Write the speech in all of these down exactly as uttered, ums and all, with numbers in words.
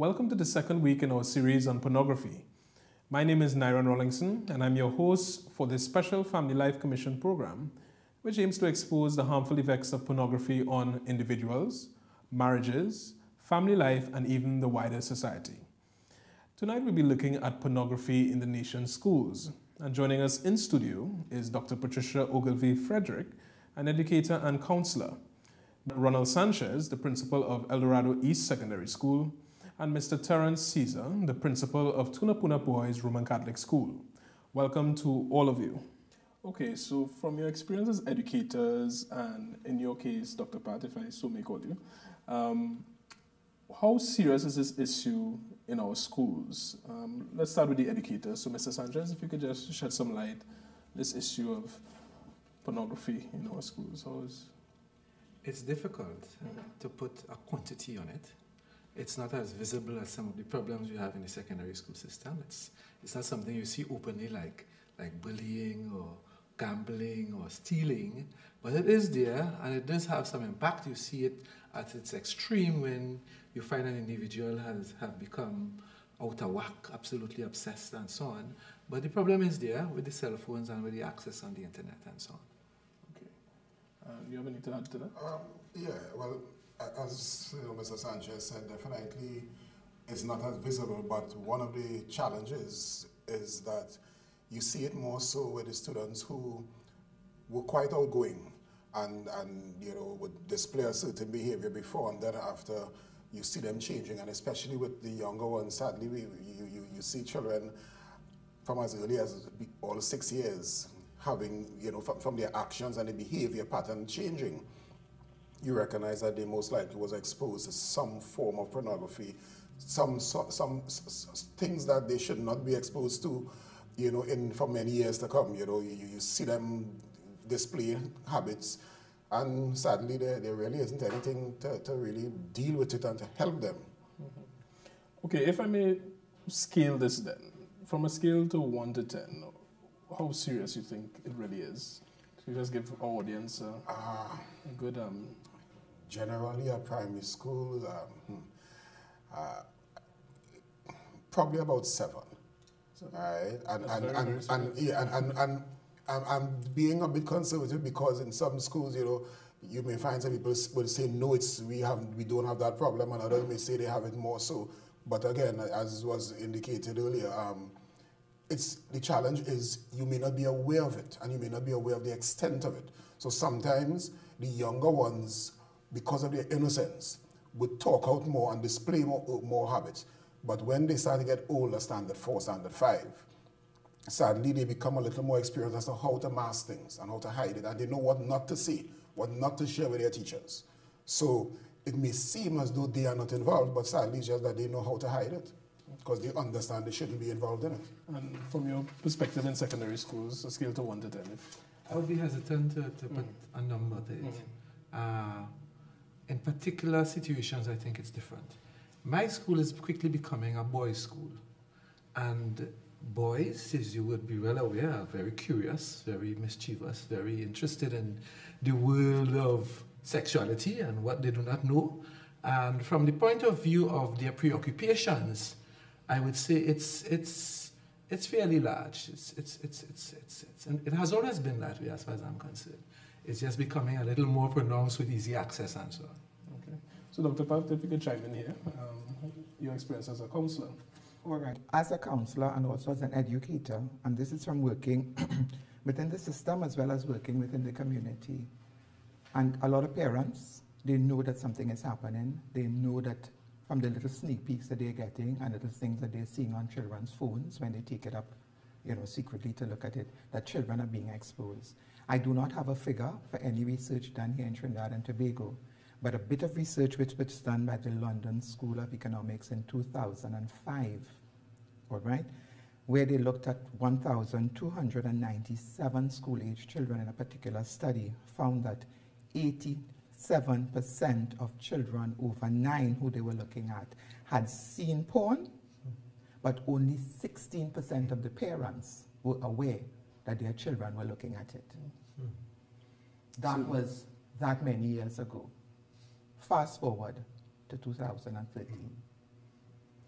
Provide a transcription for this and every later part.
Welcome to the second week in our series on pornography. My name is Nyron Rolingson, and I'm your host for this special Family Life Commission program, which aims to expose the harmful effects of pornography on individuals, marriages, family life, and even the wider society. Tonight we'll be looking at pornography in the nation's schools. And joining us in studio is Doctor Patricia Ogilvie-Frederick, an educator and counsellor, Ronald Sanchez, the principal of Eldorado East Secondary School, and Mister Terrence Caesar, the principal of Tunapuna Boys Roman Catholic School. Welcome to all of you. Okay, so from your experience as educators, and in your case, Doctor Pat, if I so may call you, um, how serious is this issue in our schools? Um, let's start with the educators. So, Mister Sanchez, if you could just shed some light this issue of pornography in our schools. How is It's difficult mm-hmm. to put a quantity on it. It's not as visible as some of the problems we have in the secondary school system. It's, it's not something you see openly like, like bullying or gambling or stealing, but it is there and it does have some impact. You see it at its extreme when you find an individual has have become out of whack, absolutely obsessed and so on. But the problem is there with the cell phones and with the access on the internet and so on. Okay. Uh, do you have anything to add to that? Um, yeah, well, as you know, Mister Sanchez said, definitely it's not as visible, but one of the challenges is that you see it more so with the students who were quite outgoing and, and you know, would display a certain behavior before, and then after you see them changing, and especially with the younger ones, sadly, we, you, you, you see children from as early as all six years having, you know, from, from their actions and the behavior pattern changing. You recognize that they most likely was exposed to some form of pornography, some, some, some things that they should not be exposed to, you know, in for many years to come. You know, you, you see them display habits, and sadly there, there really isn't anything to, to really deal with it and to help them. Mm-hmm. Okay, if I may scale this then, from a scale to one to ten, how serious you think it really is? So you just give our audience uh, uh, a good... Um, generally at primary school, um, uh, probably about seven. So, right? And, and, very, and, very and, yeah, and, and, and I'm, I'm being a bit conservative because in some schools, you know, you may find some people will say, no, it's, we, have, we don't have that problem, and others may say they have it more so. But again, as was indicated earlier, um, it's, the challenge is you may not be aware of it, and you may not be aware of the extent of it. So sometimes the younger ones, because of their innocence, would talk out more and display more, more habits. But when they start to get older, standard four, standard five, sadly they become a little more experienced as to how to mask things and how to hide it, and they know what not to say, what not to share with their teachers. So it may seem as though they are not involved, but sadly it's just that they know how to hide it, because they understand they shouldn't be involved in it. And from your perspective in secondary schools, a scale to one to ten? If I would be hesitant to, to put mm. a number to it. Mm. Uh, In particular situations, I think it's different. My school is quickly becoming a boys' school. And boys, as you would be well aware, are very curious, very mischievous, very interested in the world of sexuality and what they do not know. And from the point of view of their preoccupations, I would say it's, it's, it's fairly large. It's, it's, it's, it's, it's, it's, and it has always been that way as far as I'm concerned. It's just becoming a little more pronounced with easy access and so on. Okay. So, Doctor Pat, if you could chime in here, um, your experience as a counsellor. All right. As a counsellor and also as an educator, and this is from working within the system as well as working within the community. And a lot of parents, they know that something is happening. They know that from the little sneak peeks that they're getting and little things that they're seeing on children's phones when they take it up, you know, secretly to look at it, that children are being exposed. I do not have a figure for any research done here in Trinidad and Tobago, but a bit of research which was done by the London School of Economics in two thousand five, all right, where they looked at one thousand two hundred ninety-seven school-age children in a particular study, found that eighty-seven percent of children over nine who they were looking at had seen porn, but only sixteen percent of the parents were aware that their children were looking at it. Mm. That so, was that many years ago. Fast forward to two thousand thirteen.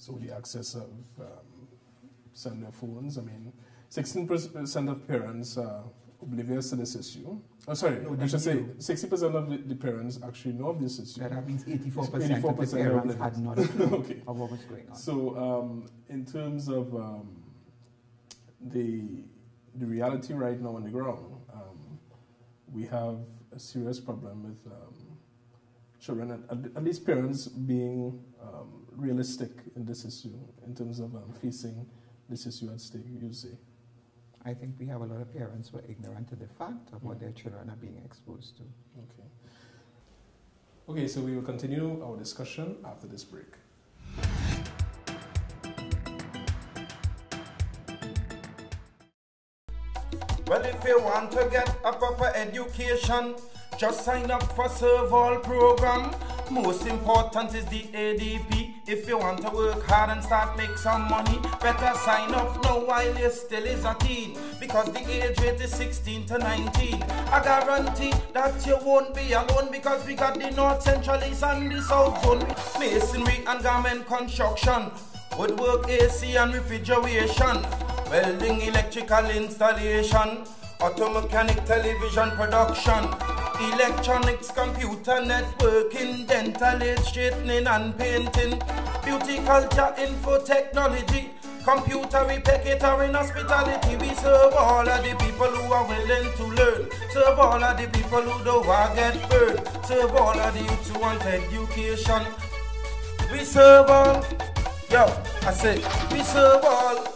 so the access of um, cellular phones. I mean, sixteen percent of parents are oblivious to this issue. Oh, sorry, no, I should say sixty percent of the, the parents actually know of this issue. That means eighty-four percent of the parents had not a clue okay. of what was going on. So um, in terms of um, the, the reality right now on the ground, um, we have a serious problem with um, children, at, at least parents being um, realistic in this issue, in terms of um, facing this issue at stake, you say? I think we have a lot of parents who are ignorant of the fact of what their children are being exposed to. Okay. Okay, so we will continue our discussion after this break. Well, if you want to get a proper education, just sign up for Serve All program. Most important is the A D P. If you want to work hard and start make some money, better sign up now while you still is a teen, because the age rate is sixteen to nineteen. I guarantee that you won't be alone, because we got the North, Central, East and the South Zone. Masonry and garment construction, woodwork, A C and refrigeration, welding, electrical installation, auto mechanic, television production, electronics, computer networking, dental aid, straightening and painting, beauty, culture, info, technology, computer repair, catering, hospitality. We serve all of the people who are willing to learn, serve all of the people who don't want to get burned, serve all of the youths who want education. We serve all, yo, I say, we serve all.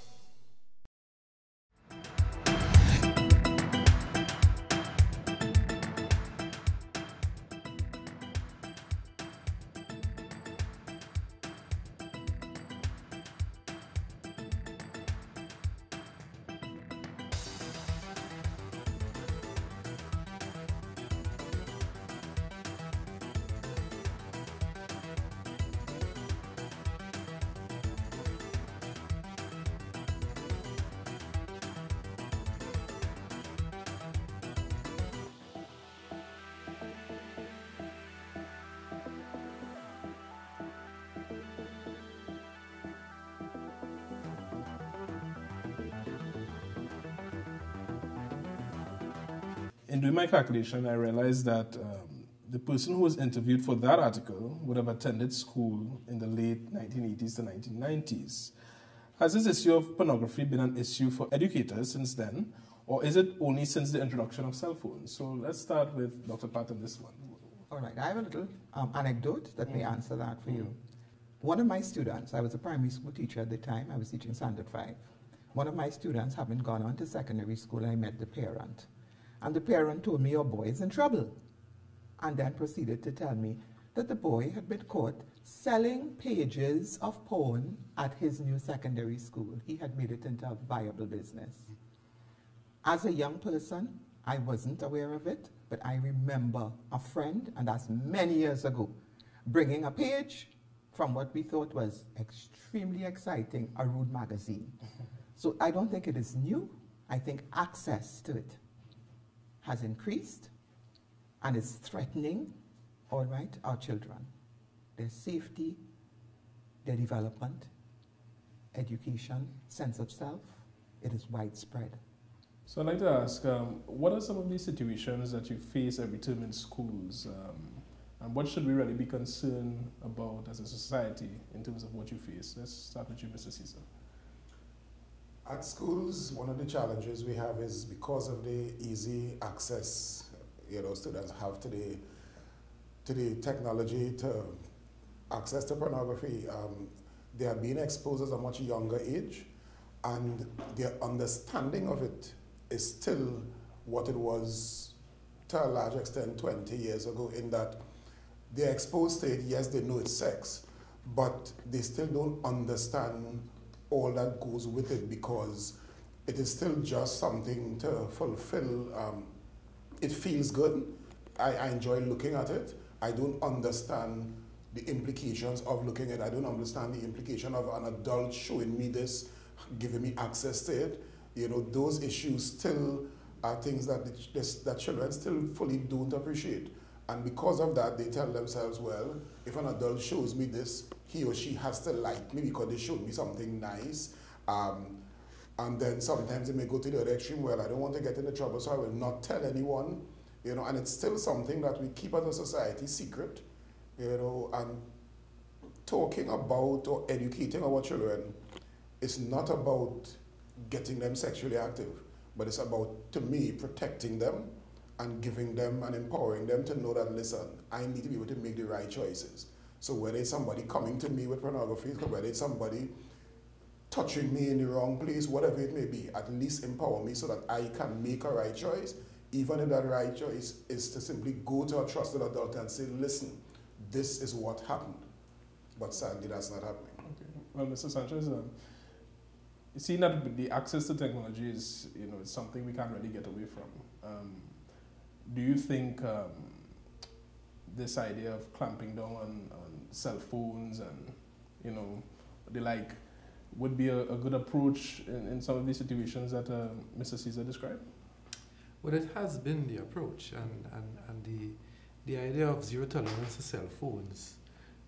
In doing my calculation, I realized that um, the person who was interviewed for that article would have attended school in the late nineteen eighties to nineteen nineties. Has this issue of pornography been an issue for educators since then, or is it only since the introduction of cell phones? So let's start with Doctor Pat on this one. All right, I have a little um, anecdote that mm. may answer that for mm. you. One of my students, I was a primary school teacher at the time, I was teaching Standard five. One of my students, having gone on to secondary school, I met the parent. And the parent told me, your boy is in trouble. And then proceeded to tell me that the boy had been caught selling pages of porn at his new secondary school. He had made it into a viable business. As a young person, I wasn't aware of it, but I remember a friend, and that's many years ago, bringing a page from what we thought was extremely exciting, a rude magazine. So I don't think it is new. I think access to it has increased and is threatening, all right, our children. Their safety, their development, education, sense of self, it is widespread. So I'd like to ask, um, what are some of these situations that you face every term in schools? Um, and what should we really be concerned about as a society in terms of what you face? Let's start with you, Mister Caesar. At schools, one of the challenges we have is because of the easy access, you know, students have to the, to the technology to access to pornography. Um, they are being exposed at a much younger age, and their understanding of it is still what it was to a large extent twenty years ago, in that they're exposed to it, yes, they know it's sex, but they still don't understand all that goes with it, because it is still just something to fulfill. Um, it feels good. I, I enjoy looking at it. I don't understand the implications of looking at it. I don't understand the implication of an adult showing me this, giving me access to it. You know, those issues still are things that, the, that children still fully don't appreciate. And because of that, they tell themselves, well, if an adult shows me this, he or she has to like me because they showed me something nice. Um, and then sometimes they may go to the other extreme, well, I don't want to get into trouble, so I will not tell anyone. You know, and it's still something that we keep as a society secret. You know, and talking about or educating our children is not about getting them sexually active, but it's about, to me, protecting them and giving them and empowering them to know that, listen, I need to be able to make the right choices. So whether it's somebody coming to me with pornography, whether it's somebody touching me in the wrong place, whatever it may be, at least empower me so that I can make a right choice, even if that right choice is to simply go to a trusted adult and say, listen, this is what happened. But sadly, that's not happening. Okay. Well, Mister Sanchez, um, seeing that the access to technology is, you know, it's something we can't really get away from. Um, do you think um, this idea of clamping down on, on cell phones and, you know, the like, would be a, a good approach in, in some of these situations that uh, Mister Caesar described? Well, it has been the approach, and, and, and the, the idea of zero tolerance to cell phones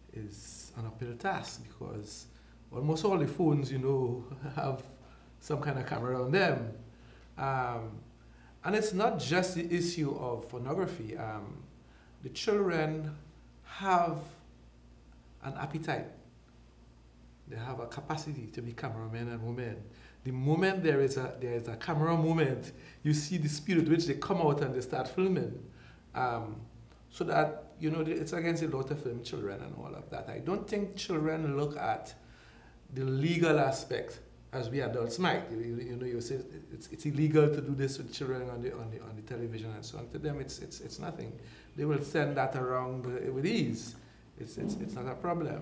is an uphill task, because almost all the phones, you know, have some kind of camera on them. Um, and it's not just the issue of pornography. Um, the children have an appetite. They have a capacity to be cameramen and women. The moment there is a there is a camera moment, you see the speed at which they come out and they start filming. Um, so that, you know, it's against the law to film children and all of that. I don't think children look at the legal aspect as we adults might. You, you know, you say it's, it's illegal to do this with children on the, on the, on the television and so on. To them, it's, it's, it's nothing. They will send that around with ease. It's, it's, it's not a problem.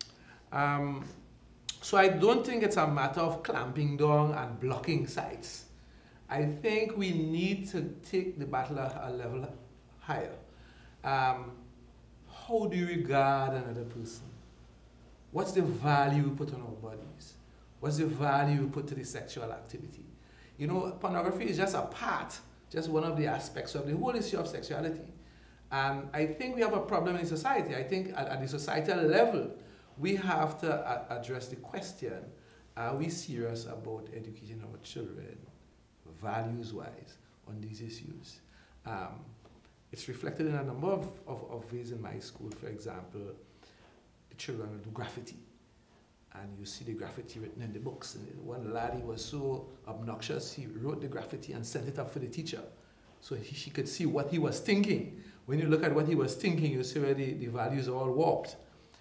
Um, so I don't think it's a matter of clamping down and blocking sites. I think we need to take the battle a level higher. Um, how do you regard another person? What's the value we put on our bodies? What's the value we put to the sexual activity? You know, pornography is just a part, just one of the aspects of the whole issue of sexuality. And I think we have a problem in society. I think at, at the societal level, we have to uh, address the question, are we serious about educating our children, values-wise, on these issues? Um, it's reflected in a number of, of, of ways in my school. For example, the children will do graffiti. And you see the graffiti written in the books. And one laddie was so obnoxious, he wrote the graffiti and sent it up for the teacher, so he, she could see what he was thinking. When you look at what he was thinking, you see where the, the values are all warped.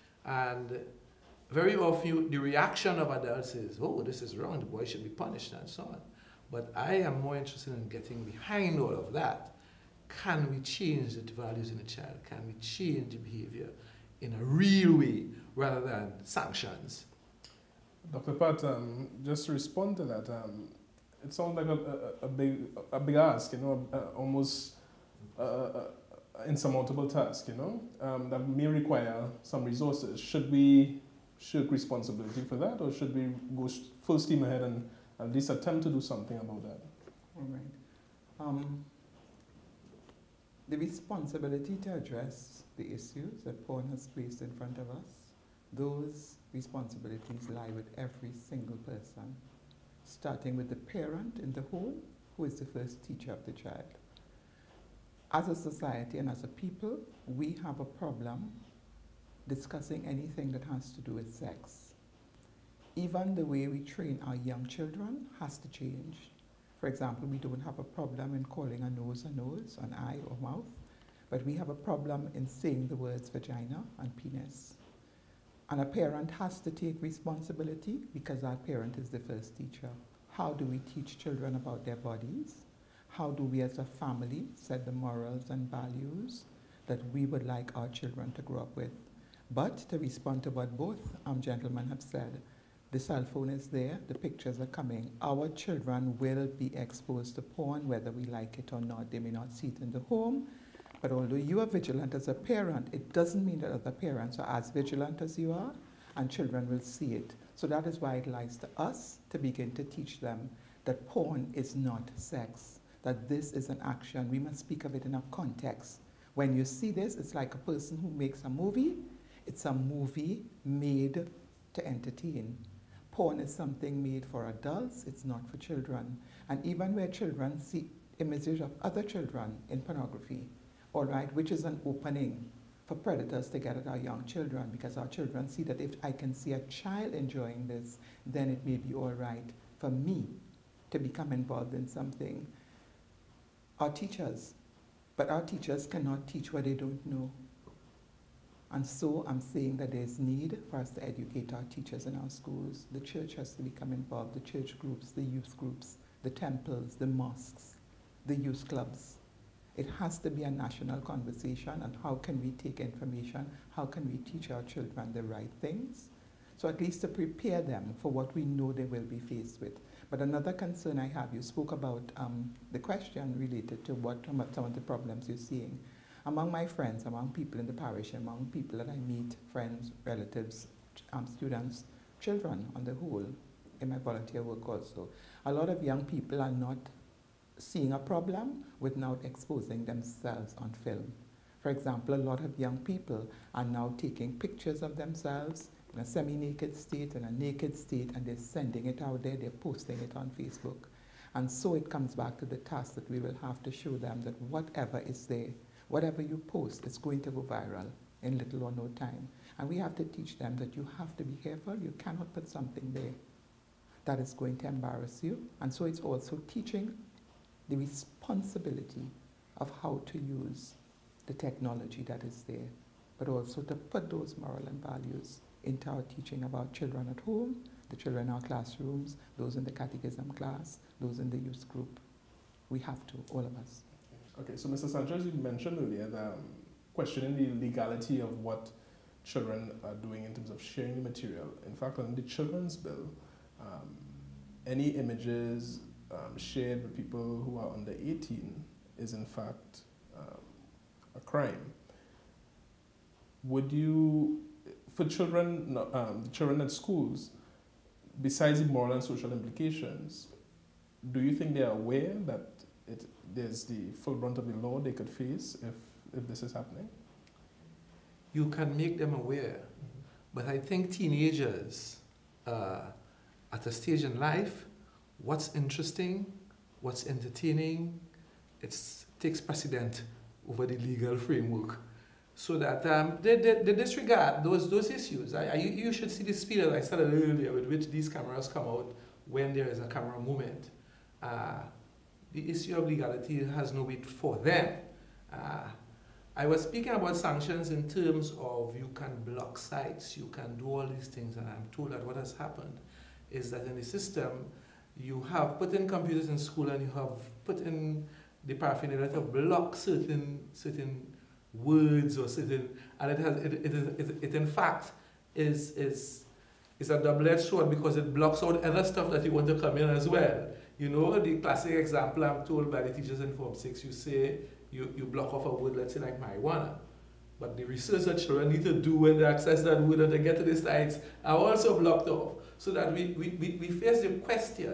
And very often, you, the reaction of adults is, oh, this is wrong, the boy should be punished, and so on. But I am more interested in getting behind all of that. Can we change the values in a child? Can we change the behavior in a real way, rather than sanctions? Doctor Pat, um, just to respond to that, um, it sounds like a, a, a, big, a big ask, you know, uh, almost uh, an insurmountable task, you know, um, that may require some resources. Should we shirk responsibility for that, or should we go full steam ahead and at least attempt to do something about that? All right. Um, the responsibility to address the issues that porn has placed in front of us, those responsibilities lie with every single person, starting with the parent in the home, who is the first teacher of the child. As a society and as a people, we have a problem discussing anything that has to do with sex. Even the way we train our young children has to change. For example, we don't have a problem in calling a nose a nose, an eye or mouth, but we have a problem in saying the words vagina and penis. And a parent has to take responsibility because our parent is the first teacher. How do we teach children about their bodies? How do we as a family set the morals and values that we would like our children to grow up with? But to respond to what both um, gentlemen have said, the cell phone is there, the pictures are coming. Our children will be exposed to porn, whether we like it or not. They may not see it in the home, but although you are vigilant as a parent, it doesn't mean that other parents are as vigilant as you are, and children will see it. So that is why it lies to us to begin to teach them that porn is not sex, that this is an action. We must speak of it in a context. When you see this, it's like a person who makes a movie. It's a movie made to entertain. Porn is something made for adults, it's not for children. And even where children see images of other children in pornography, all right, which is an opening for predators to get at our young children, because our children see that if I can see a child enjoying this, then it may be all right for me to become involved in something. Our teachers, but our teachers cannot teach what they don't know. And so I'm saying that there's need for us to educate our teachers in our schools. The church has to become involved, the church groups, the youth groups, the temples, the mosques, the youth clubs. It has to be a national conversation on how can we take information, how can we teach our children the right things, so at least to prepare them for what we know they will be faced with. But another concern I have, you spoke about um, the question related to what some of the problems you're seeing. Among my friends, among people in the parish, among people that I meet, friends, relatives, um, students, children on the whole, in my volunteer work also, a lot of young people are not seeing a problem without exposing themselves on film. For example, a lot of young people are now taking pictures of themselves in a semi-naked state, in a naked state, and they're sending it out there, they're posting it on Facebook. And so it comes back to the task that we will have to show them that whatever is there, whatever you post, it's going to go viral in little or no time. And we have to teach them that you have to be careful. You cannot put something there that is going to embarrass you. And so it's also teaching the responsibility of how to use the technology that is there, but also to put those moral and values into our teaching about children at home, the children in our classrooms, those in the catechism class, those in the youth group. We have to, all of us. Okay, so Mister Sanchez, you mentioned earlier the um, questioning the legality of what children are doing in terms of sharing the material. In fact, on the children's bill, um, any images um, shared with people who are under eighteen is in fact um, a crime. Would you, for children, um, the children at schools, besides the moral and social implications, do you think they are aware that it, there's the full brunt of the law they could face if, if this is happening? You can make them aware, mm-hmm. but I think teenagers uh, at a stage in life, what's interesting, what's entertaining, it takes precedent over the legal framework. So that um, they, they, they disregard those, those issues. I, I, you should see the speed that I started earlier with which these cameras come out when there is a camera movement. Uh, the issue of legality has no weight for them. Uh, I was speaking about sanctions in terms of you can block sites, you can do all these things, and I'm told that what has happened is that in the system, you have put in computers in school and you have put in the paraphernalia to block certain, certain words or certain, and it has, it, it, is, it, it in fact is, is, is a double-edged sword because it blocks out other stuff that you want to come in as well. You know, the classic example I'm told by the teachers in Form six, you say, you, you block off a word, let's say like marijuana. But the research that children need to do when they access that word and they get to the sites are also blocked off. So that we, we, we, we face the question,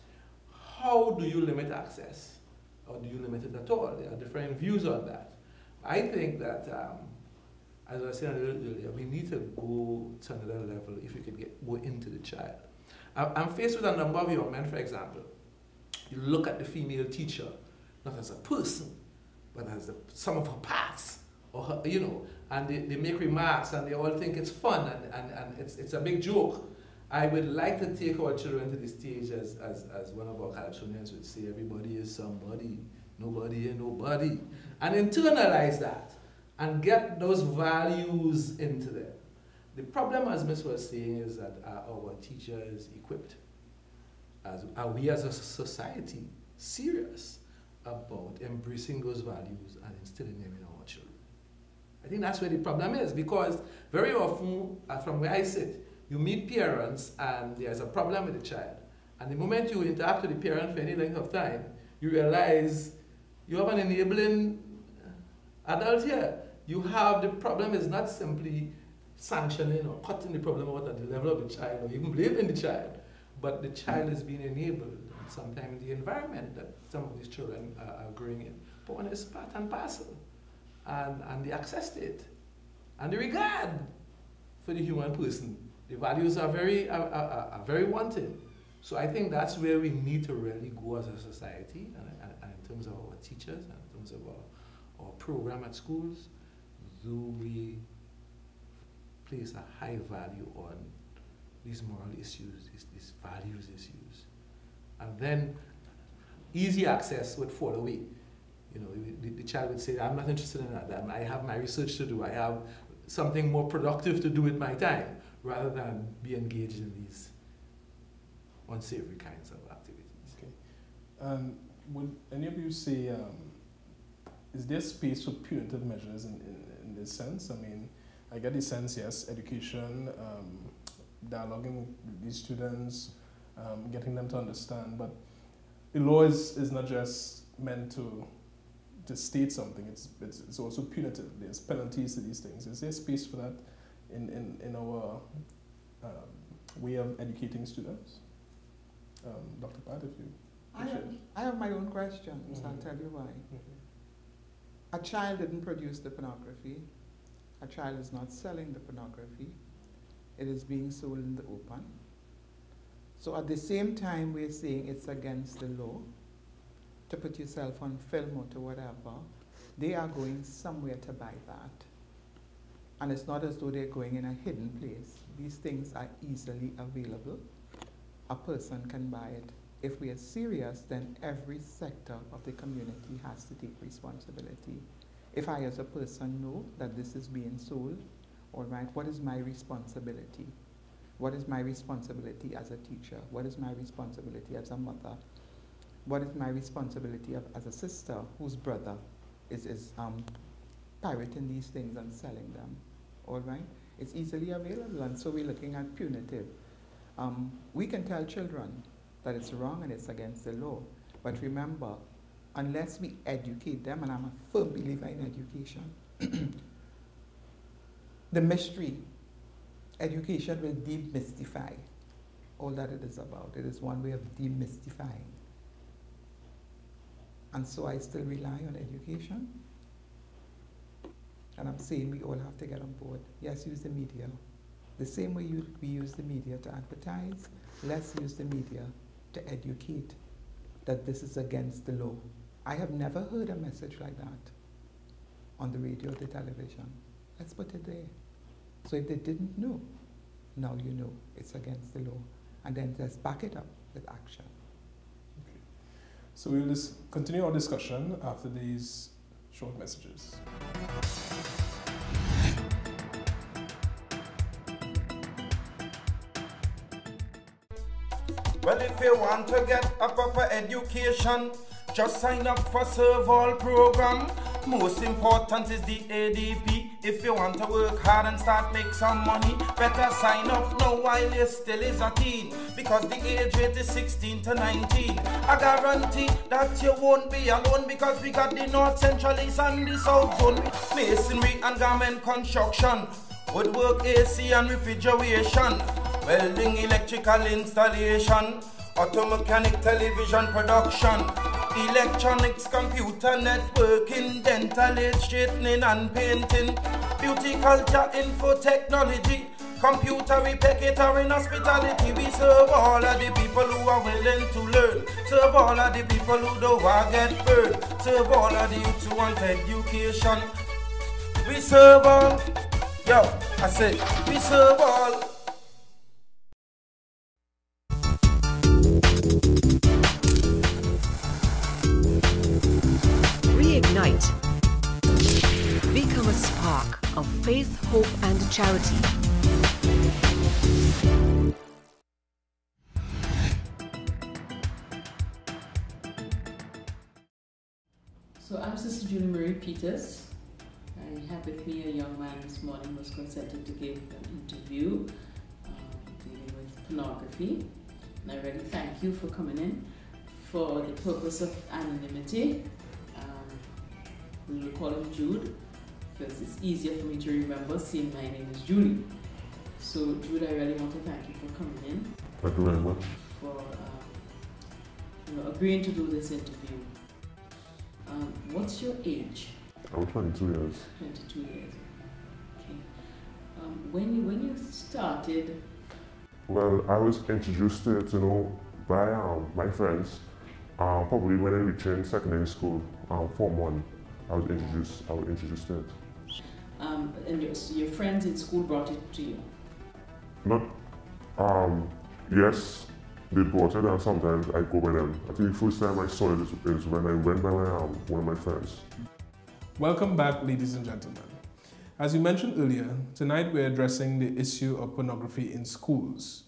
how do you limit access? Or do you limit it at all? There are different views on that. I think that, um, as I was saying a little earlier, we need to go to another level if we could get go into the child. I'm faced with a number of young men, for example. You look at the female teacher, not as a person, but as the sum of her parts, or her, you know, and they, they make remarks and they all think it's fun and, and, and it's, it's a big joke. I would like to take our children to the stage as, as, as one of our Calypsonians would say, everybody is somebody, nobody is nobody, and internalize that and get those values into them. The problem, as Miz was saying, is that are our teachers equipped? As, are we as a society serious about embracing those values and instilling them in our children? I think that's where the problem is, because very often, uh, from where I sit, you meet parents and there's a problem with the child. And the moment you interact with the parent for any length of time, you realize you have an enabling adult here. You have, the problem is not simply sanctioning or cutting the problem out at the level of the child or even blaming the child, but the child is being enabled, sometimes the environment that some of these children are, are growing in. Porn is part and parcel. and, and the access to it, and the regard for the human person. The values are very, are, are, are very wanting. So I think that's where we need to really go as a society, and, and, and in terms of our teachers, and in terms of our, our program at schools, do we place a high value on these moral issues, these, these values issues. And then easy access would fall away. You know, the, the child would say, I'm not interested in that, I have my research to do, I have something more productive to do with my time, rather than be engaged in these unsavory kinds of activities. Okay. Um, would any of you say, um, is there space for punitive measures in, in, in this sense? I mean, I get the sense, yes, education, um, dialoguing with these students, um, getting them to understand, but the law is, is not just meant to, to state something, it's, it's, it's also punitive. There's penalties to these things. Is there space for that in, in, in our um, way of educating students? Um, Doctor Pat, if you I have, I have my own questions. Mm-hmm. I'll tell you why. Mm-hmm. A child didn't produce the pornography. A child is not selling the pornography. It is being sold in the open. So at the same time we're saying it's against the law to put yourself on film or to whatever, they are going somewhere to buy that. And it's not as though they're going in a hidden place. These things are easily available. A person can buy it. If we are serious, then every sector of the community has to take responsibility. If I as a person know that this is being sold, all right, what is my responsibility? What is my responsibility as a teacher? What is my responsibility as a mother? What is my responsibility of, as a sister whose brother is, is um, pirating these things and selling them? All right? It's easily available, and so we're looking at punitive. Um, we can tell children that it's wrong and it's against the law, but remember, unless we educate them, and I'm a firm believer in education, the mystery, education will demystify all that it is about. It is one way of demystifying. And so I still rely on education. And I'm saying we all have to get on board. Yes, use the media. The same way you, we use the media to advertise, let's use the media to educate that this is against the law. I have never heard a message like that on the radio or the television. Let's put it there. So if they didn't know, now you know it's against the law. And then just back it up with action. Okay. So we will just continue our discussion after these short messages. Well, if you want to get a proper education, just sign up for Serve All program. Most important is the A D P. If you want to work hard and start make some money, better sign up now while you still is a teen, because the age rate is sixteen to nineteen. I guarantee that you won't be alone, because we got the North, Central, East and the South Zone. Masonry and garment construction, woodwork, A C and refrigeration, welding, electrical installation, auto mechanic, television production, electronics, computer networking, dental aid, straightening and painting, beauty, culture, info, technology, computer repair, catering, hospitality. We serve all of the people who are willing to learn. Serve all of the people who don't want to get burned. Serve all of the youths who want education. We serve all. Yo, I said, we serve all. Reignite. Become a spark of faith, hope, and charity. So I'm Sister Julie Marie Peters. I have with me a young man this morning who was consented to give an interview um, dealing with pornography. And I really thank you for coming in for the purpose of anonymity. We will call him Jude, because it's easier for me to remember seeing my name is Julie. So Jude, I really want to thank you for coming in. Thank you very much. For um, you know, agreeing to do this interview. Um, what's your age? I'm twenty-two years. twenty-two years. Okay. Um, when you when you started. Well, I was introduced to it, you know, by um, my friends. Uh, probably when I reached in secondary school, um, Form One, I was introduced. I was introduced to it. Um, and your, your friends in school brought it to you? Not. Um, yes, they brought it, and sometimes I go by them. I think the first time I saw it is, is when I went by my, um, one of my friends. Welcome back, ladies and gentlemen. As we mentioned earlier, tonight we're addressing the issue of pornography in schools.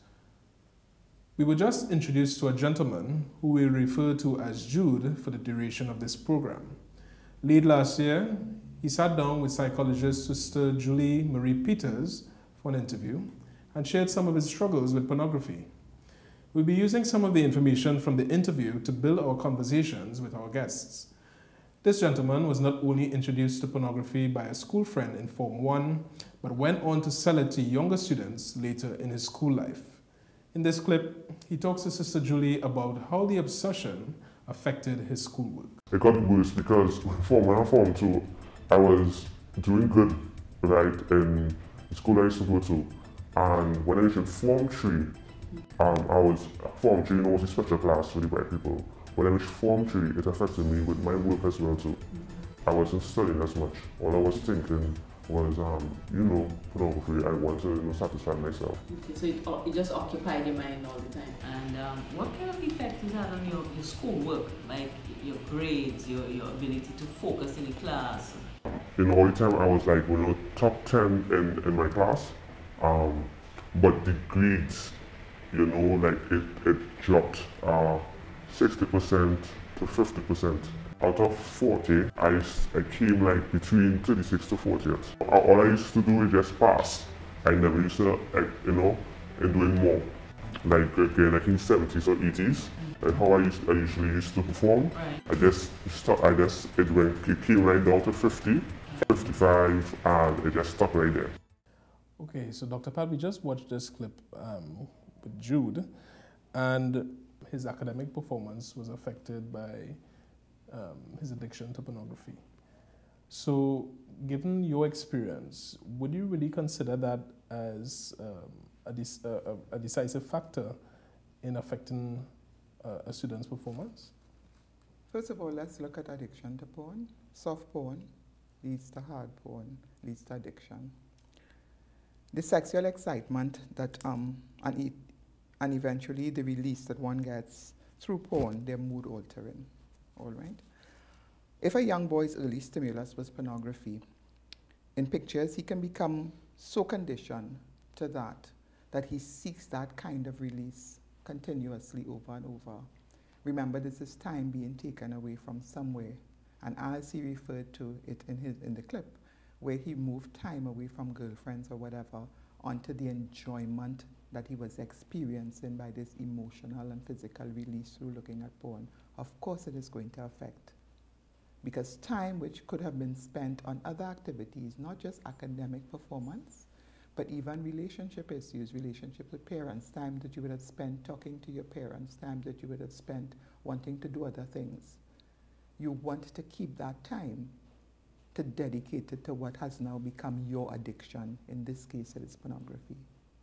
We were just introduced to a gentleman who we'll refer to as Jude for the duration of this program. Late last year, he sat down with psychologist Sister Julie Marie Peters for an interview and shared some of his struggles with pornography. We'll be using some of the information from the interview to build our conversations with our guests. This gentleman was not only introduced to pornography by a school friend in Form One, but went on to sell it to younger students later in his school life. In this clip, he talks to Sister Julie about how the obsession affected his schoolwork. It got worse because Form One and Form Two, I was doing good, right, in the school I used to go to. And when I reached Form Three, um, I was, Form Three, you know, was a special class for the white people. When I reached Form Three, it affected me with my work as well too. I wasn't studying as much. All I was thinking was, um, you know, pornography. I wanted to, you know, satisfy myself. Okay, so it, it just occupied your mind all the time. And um, what kind of effect is that on your, your schoolwork, like your grades, your, your ability to focus in the class? You know, all the time I was like, you know, top ten in, in my class, um, but the grades, you know, like it, it dropped uh, sixty percent to fifty percent. Out of forty, I, I came like between thirty-six to fortieth. All I used to do is just pass. I never used to, like, you know, in doing more. Like again, like in seventies or eighties, like how I, used, I usually used to perform. Right. I just stopped, I just, it went, it came right down to fifty, fifty-five, and it just stopped right there. Okay, so Doctor Pat, we just watched this clip um, with Jude, and his academic performance was affected by um, his addiction to pornography. So, given your experience, would you really consider that as um, a, de a, a decisive factor in affecting uh, a student's performance? First of all, let's look at addiction to porn. Soft porn leads to hard porn, leads to addiction. The sexual excitement that, um, and, it, and eventually the release that one gets through porn, they're mood altering, all right? If a young boy's early stimulus was pornography, in pictures he can become so conditioned to that, that he seeks that kind of release continuously over and over. Remember, this is time being taken away from somewhere, and as he referred to it in, his, in the clip, where he moved time away from girlfriends or whatever onto the enjoyment that he was experiencing by this emotional and physical release through looking at porn, of course it is going to affect. Because time which could have been spent on other activities, not just academic performance, but even relationship issues, relationship with parents, time that you would have spent talking to your parents, time that you would have spent wanting to do other things. You want to keep that time to dedicate it to what has now become your addiction. In this case, it is pornography.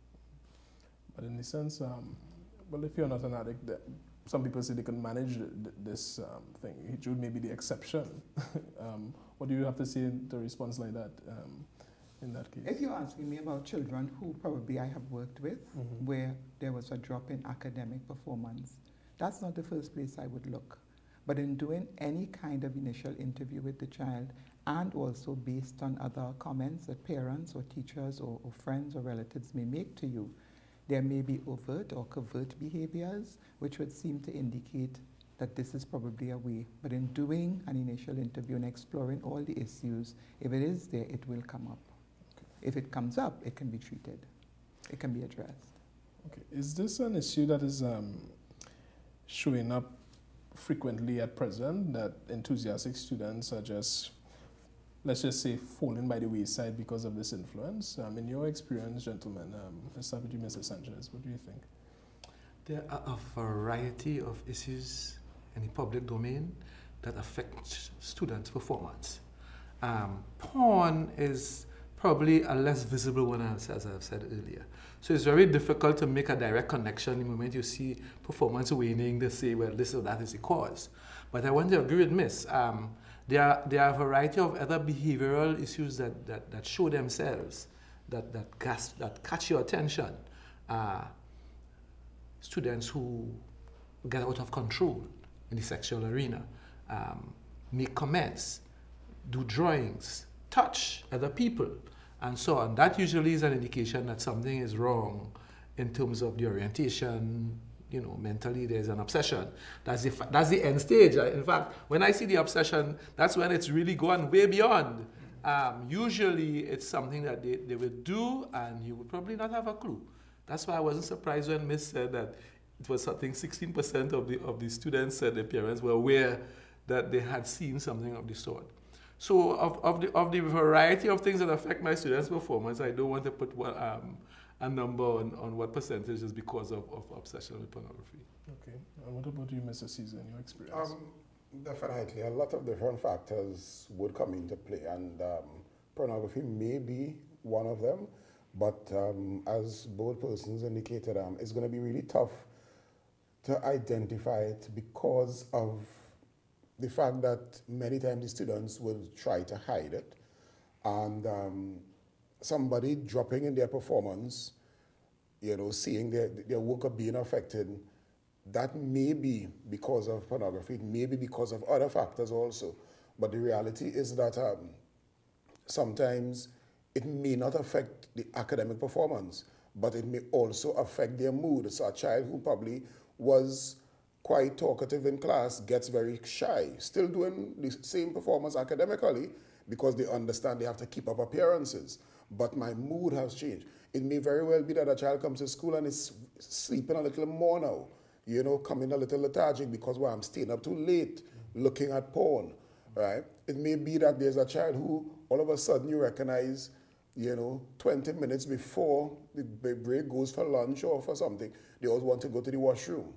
But in the sense, um, well, if you're not an addict, some people say they can manage this um, thing. Jude may be the exception. um, what do you have to say in the response like that um, in that case? If you're asking me about children who probably I have worked with, mm-hmm. where there was a drop in academic performance, that's not the first place I would look. But in doing any kind of initial interview with the child, and also based on other comments that parents or teachers or, or friends or relatives may make to you, there may be overt or covert behaviors which would seem to indicate that this is probably a way. But in doing an initial interview and exploring all the issues, if it is there, it will come up. Okay. If it comes up, it can be treated. It can be addressed. Okay. Is this an issue that is um, showing up frequently at present, that enthusiastic students are just, let's just say, falling by the wayside because of this influence? Um, in your experience, gentlemen, um, let's start with you, Mister Sanchez. What do you think? There are a variety of issues in the public domain that affect students' performance. Um, porn is probably a less visible one, as, as I've said earlier. So it's very difficult to make a direct connection the moment you see performance waning to say, well, this or that is the cause. But I want to agree with Miss. Um, there, are, there are a variety of other behavioral issues that, that, that show themselves, that, that, gas, that catch your attention. Uh, students who get out of control in the sexual arena, um, make comments, do drawings, touch other people, and so on. That usually is an indication that something is wrong in terms of the orientation. You know, mentally there's an obsession. That's the, that's the end stage. In fact, when I see the obsession, that's when it's really gone way beyond. Um, usually it's something that they, they would do and you would probably not have a clue. That's why I wasn't surprised when Miss said that it was something sixteen percent of the, of the students said their parents were aware that they had seen something of the sort. So of, of, the, of the variety of things that affect my students' performance, I don't want to put one, um, a number on, on what percentage is because of, of obsession with pornography. Okay. And what about you, Mister Caesar, in your experience? Um, definitely. A lot of different factors would come into play, and um, pornography may be one of them. But um, as both persons indicated, um, it's going to be really tough to identify it because of the fact that many times the students will try to hide it, and um, somebody dropping in their performance, you know, seeing their, their work being affected, that may be because of pornography, it may be because of other factors also. But the reality is that um, sometimes it may not affect the academic performance, but it may also affect their mood. So a child who probably was quite talkative in class gets very shy, still doing the same performance academically because they understand they have to keep up appearances. But my mood has changed. It may very well be that a child comes to school and is sleeping a little more now, you know, coming a little lethargic because, well, I'm staying up too late looking at porn, right? It may be that there's a child who all of a sudden you recognize, you know, twenty minutes before the break goes for lunch or for something, they always want to go to the washroom.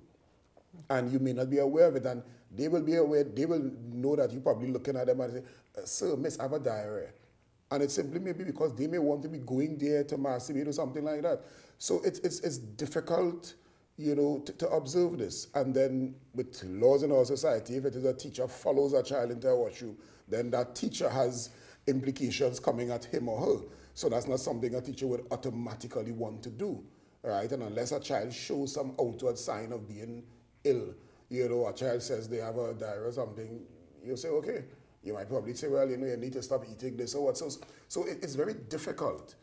And you may not be aware of it, and they will be aware, they will know that you're probably looking at them and say, sir, miss, I have a diarrhea. And it's simply maybe because they may want to be going there to masturbate or something like that. So it's, it's, it's difficult, you know, to, to observe this. And then with laws in our society, if it is a teacher follows a child into a washroom, then that teacher has implications coming at him or her. So that's not something a teacher would automatically want to do, right? And unless a child shows some outward sign of being ill, you know, a child says they have a diarrhea or something, you say, okay. You might probably say, well, you know, you need to stop eating this or what. So, so it, it's very difficult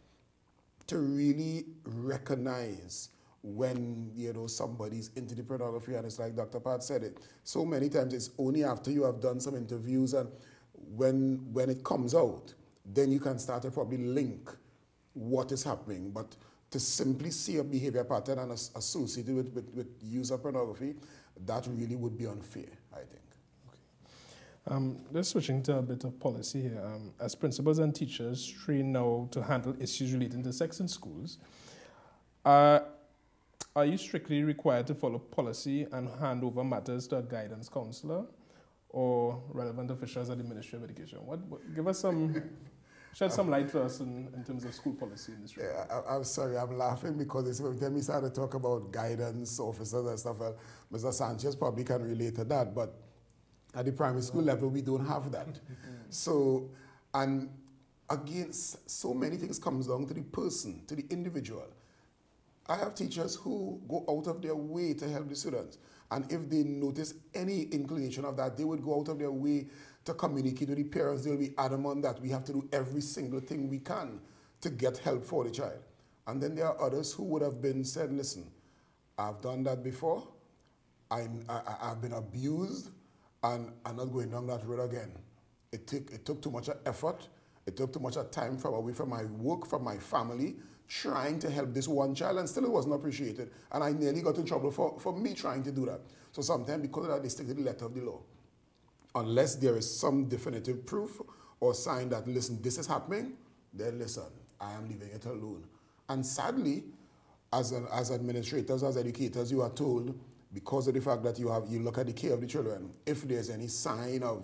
to really recognize when, you know, somebody's into the pornography, and it's like Doctor Pat said it. So many times it's only after you have done some interviews and when, when it comes out, then you can start to probably link what is happening. But to simply see a behavior pattern and as, associated with, with, with use of pornography, that really would be unfair, I think. Um, just switching to a bit of policy here. Um, as principals and teachers trained now to handle issues relating to sex in schools, uh, are you strictly required to follow policy and hand over matters to a guidance counselor or relevant officials at the Ministry of Education? What, what, give us some, shed some light to us in, in terms of school policy in this regard. Yeah, I, I'm sorry, I'm laughing because it's, when we started to talk about guidance officers and stuff, well, Mister Sanchez probably can relate to that, but at the primary school level, we don't have that. So, and again, so many things comes down to the person, to the individual. I have teachers who go out of their way to help the students. And if they notice any inclination of that, they would go out of their way to communicate with the parents. They'll be adamant that we have to do every single thing we can to get help for the child. And then there are others who would have been said, listen, I've done that before. I'm, I, I've been abused. And I'm not going down that road again. It took, it took too much effort. It took too much time from away from my work, from my family, trying to help this one child, and still it wasn't appreciated. And I nearly got in trouble for, for me trying to do that. So sometimes because of that, they stick to the letter of the law. Unless there is some definitive proof or sign that, listen, this is happening, then listen, I am leaving it alone. And sadly, as, an, as administrators, as educators, you are told, because of the fact that you have, you look at the care of the children, if there's any sign of,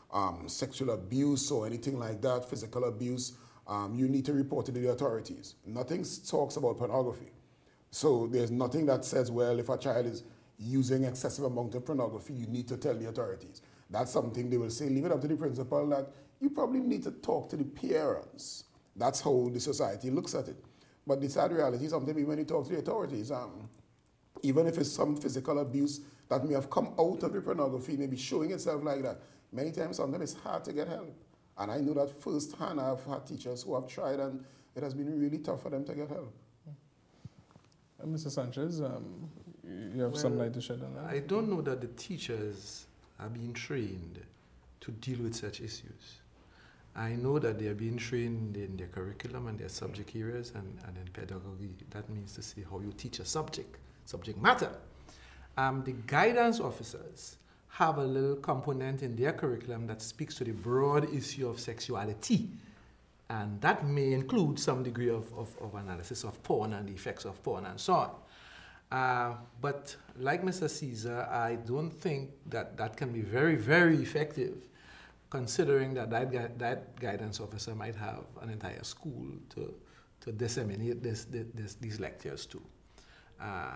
um, sexual abuse or anything like that, physical abuse, um, you need to report it to the authorities. Nothing talks about pornography. So there's nothing that says, well, if a child is using excessive amount of pornography, you need to tell the authorities. That's something they will say, leave it up to the principal, that you probably need to talk to the parents. That's how the society looks at it. But the sad reality is sometimes when you talk to the authorities, um, even if it's some physical abuse that may have come out of the pornography, maybe showing itself like that, many times sometimes it's hard to get help. And I know that firsthand. I've had teachers who have tried and it has been really tough for them to get help. Uh, Mister Sanchez, um, you have well, some light to shed on that? I don't know that the teachers are being trained to deal with such issues. I know that they are being trained in their curriculum and their subject areas and, and in pedagogy. That means to see how you teach a subject, subject matter. Um, the guidance officers have a little component in their curriculum that speaks to the broad issue of sexuality. And that may include some degree of, of, of analysis of porn and the effects of porn and so on. Uh, but like Mister Caesar, I don't think that that can be very, very effective, considering that that, gu that guidance officer might have an entire school to, to disseminate this, this, these lectures to. Uh,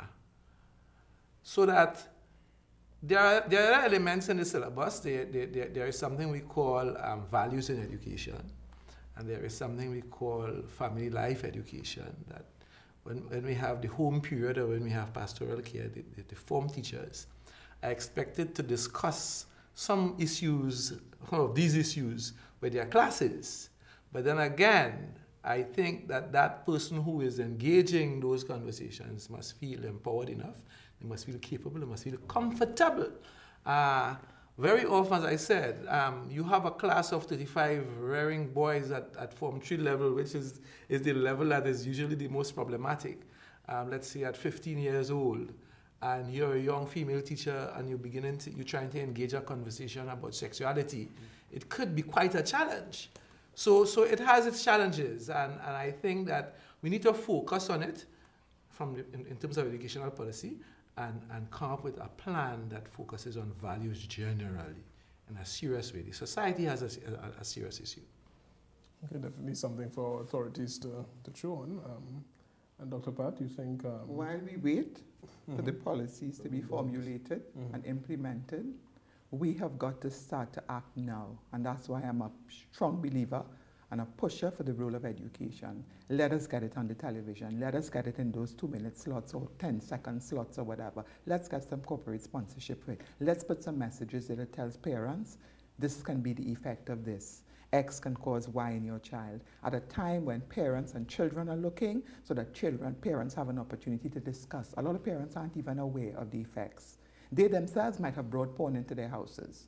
so that there are, there are elements in the syllabus. There, there, there, there is something we call um, values in education, and there is something we call family life education, that when, when we have the home period or when we have pastoral care, the, the, the form teachers are expected to discuss some issues, some of these issues with their classes. But then again, I think that that person who is engaging those conversations must feel empowered enough, they must feel capable, they must feel comfortable. Uh, very often, as I said, um, you have a class of thirty-five rearing boys at, at Form three level, which is, is the level that is usually the most problematic. Um, let's say at fifteen years old, and you're a young female teacher and you're beginning to, you're trying to engage a conversation about sexuality, it could be quite a challenge. So, so it has its challenges, and, and I think that we need to focus on it from the, in, in terms of educational policy, and, and come up with a plan that focuses on values generally in a serious way. The society has a, a, a serious issue. Okay, definitely something for authorities to, to chew on. Um, and Doctor Pat, you think... Um, While we wait mm-hmm. for the policies to be formulated mm-hmm. and implemented, we have got to start to act now. And that's why I'm a strong believer and a pusher for the role of education. Let us get it on the television. Let us get it in those two-minute slots or ten-second slots or whatever. Let's get some corporate sponsorship for it. Let's put some messages that tells parents, this can be the effect of this. X can cause Y in your child. At a time when parents and children are looking, so that children, parents have an opportunity to discuss. A lot of parents aren't even aware of the effects. They themselves might have brought porn into their houses.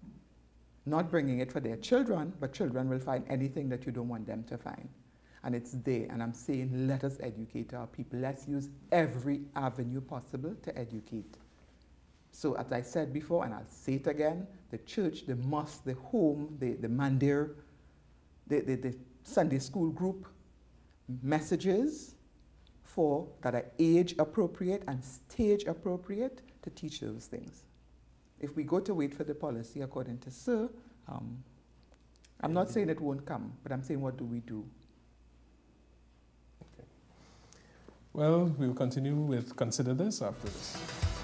Not bringing it for their children, but children will find anything that you don't want them to find. And it's there, and I'm saying let us educate our people. Let's use every avenue possible to educate. So as I said before, and I'll say it again, the church, the mosque, the home, the, the mandir, the, the, the Sunday school group, messages for that are age appropriate and stage appropriate to teach those things. If we go to wait for the policy, according to Sir, um, I'm not saying it won't come, but I'm saying what do we do? Okay. Well, we'll continue with Consider This after this.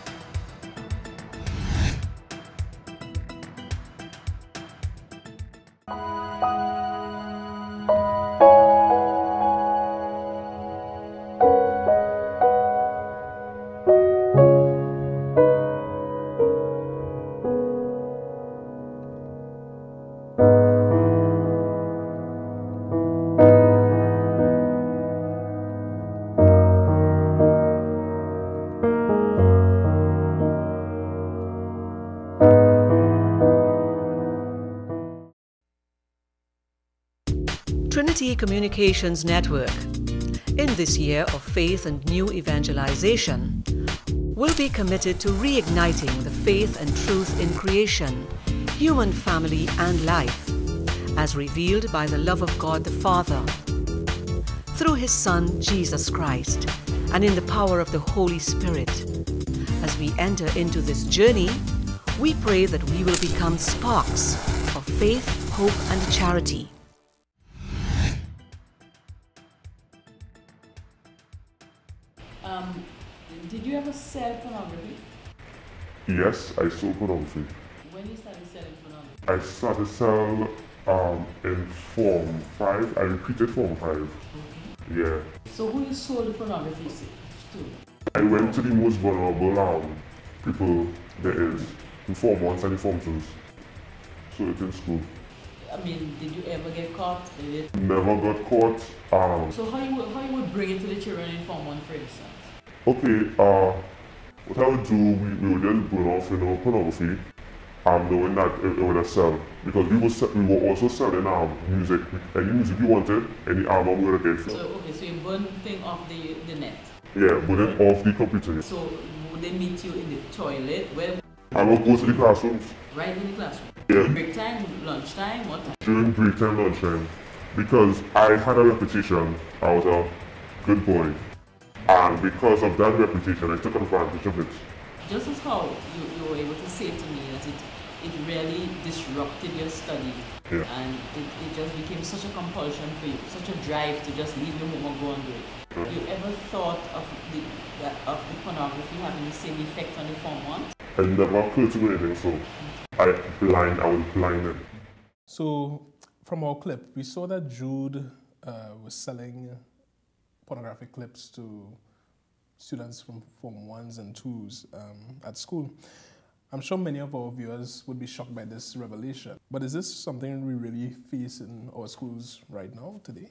Communications Network, in this year of faith and new evangelization, will be committed to reigniting the faith and truth in creation, human family and life, as revealed by the love of God the Father, through His Son Jesus Christ, and in the power of the Holy Spirit. As we enter into this journey, We pray that we will become sparks of faith, hope, and charity. Um, did you ever sell pornography? Yes, I sold pornography. When you started selling pornography? I started sell um, in Form five. I repeated Form five. Okay. Yeah. So who you sold the pornography to? I went to the most vulnerable um, people there is, in Form ones and the Form twos. So it's in school. I mean, did you ever get caught? Did it? Never got caught. Um, so how you would, how you would bring it to the children in Form one, for instance? Okay, uh, what I would do, we, we would just burn off, you know, pornography, um, knowing that it, it would sell. Because we were, we were also selling um, music, any music you wanted, any album we would get. So, okay, so you burn thing off the, the net? Yeah, burn it off the computer. So would they meet you in the toilet? Where? I would go to the classrooms. Right in the classroom? Yeah. Break time, lunch time, what time? During break time, lunch time. Because I had a reputation, I was a good boy. And because of that reputation, I took advantage of it. Just as how you, you were able to say to me that it, it really disrupted your study. Yeah. And it, it just became such a compulsion for you, such a drive to just leave your home and go and do it. Yeah. You ever thought of the, the, of the pornography having the same effect on the Form one? I never occurred to me anything, so I blind, I was blinded. So, from our clip, we saw that Jude uh, was selling pornographic clips to students from Form ones and twos um, at school. I'm sure many of our viewers would be shocked by this revelation. But is this something we really face in our schools right now, today?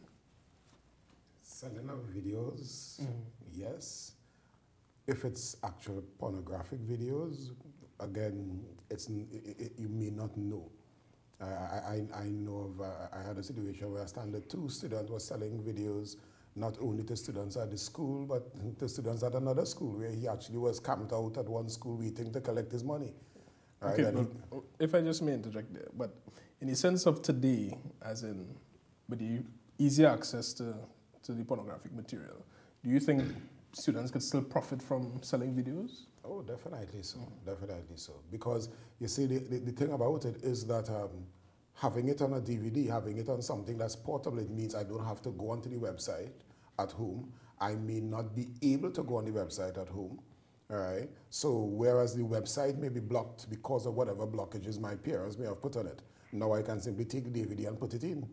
Selling of videos, mm-hmm. Yes. If it's actual pornographic videos, again, it's it, it, you may not know. I, I, I know of, uh, I had a situation where a standard two student was selling videos not only to students at the school, but to students at another school, where he actually was camped out at one school waiting to collect his money. Right? Okay, but if I just may interject there, but in the sense of today, as in with the easier access to, to the pornographic material, do you think students could still profit from selling videos? Oh, definitely so, definitely so. Because you see, the, the, the thing about it is that um, having it on a D V D, having it on something that's portable, it means I don't have to go onto the website at home. I may not be able to go on the website at home, all right? So whereas the website may be blocked because of whatever blockages my parents may have put on it, now I can simply take the D V D and put it in.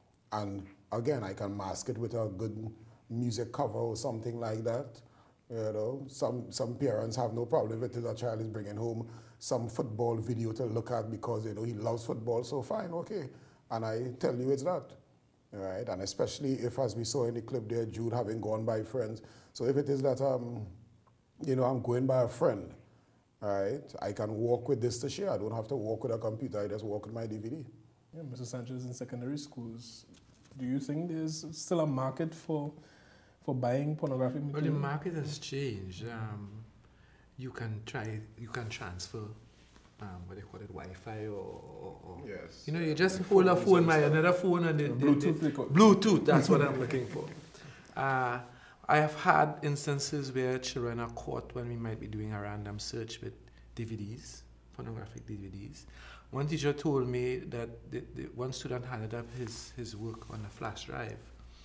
And again, I can mask it with a good music cover or something like that. You know, some, some parents have no problem with it. A child is bringing home some football video to look at because, you know, he loves football, so fine, okay. And I tell you it's that, right? And especially if, as we saw in the clip there, Jude having gone by friends. So if it is that, um, you know, I'm going by a friend, right? I can walk with this to share. I don't have to walk with a computer. I just walk with my D V D. Yeah, Mister Sanchez, in secondary schools, do you think there's still a market for for buying pornographic material? Well, the market has changed. Um, you can try, you can transfer, um, what they call it, Wi-Fi or, or, or yes. You know, you just hold a phone by another phone and the, the, Bluetooth. the, Bluetooth, that's what I'm looking for. Uh, I have had instances where children are caught when we might be doing a random search with D V Ds, pornographic D V Ds. One teacher told me that the, the one student handed up his, his work on a flash drive.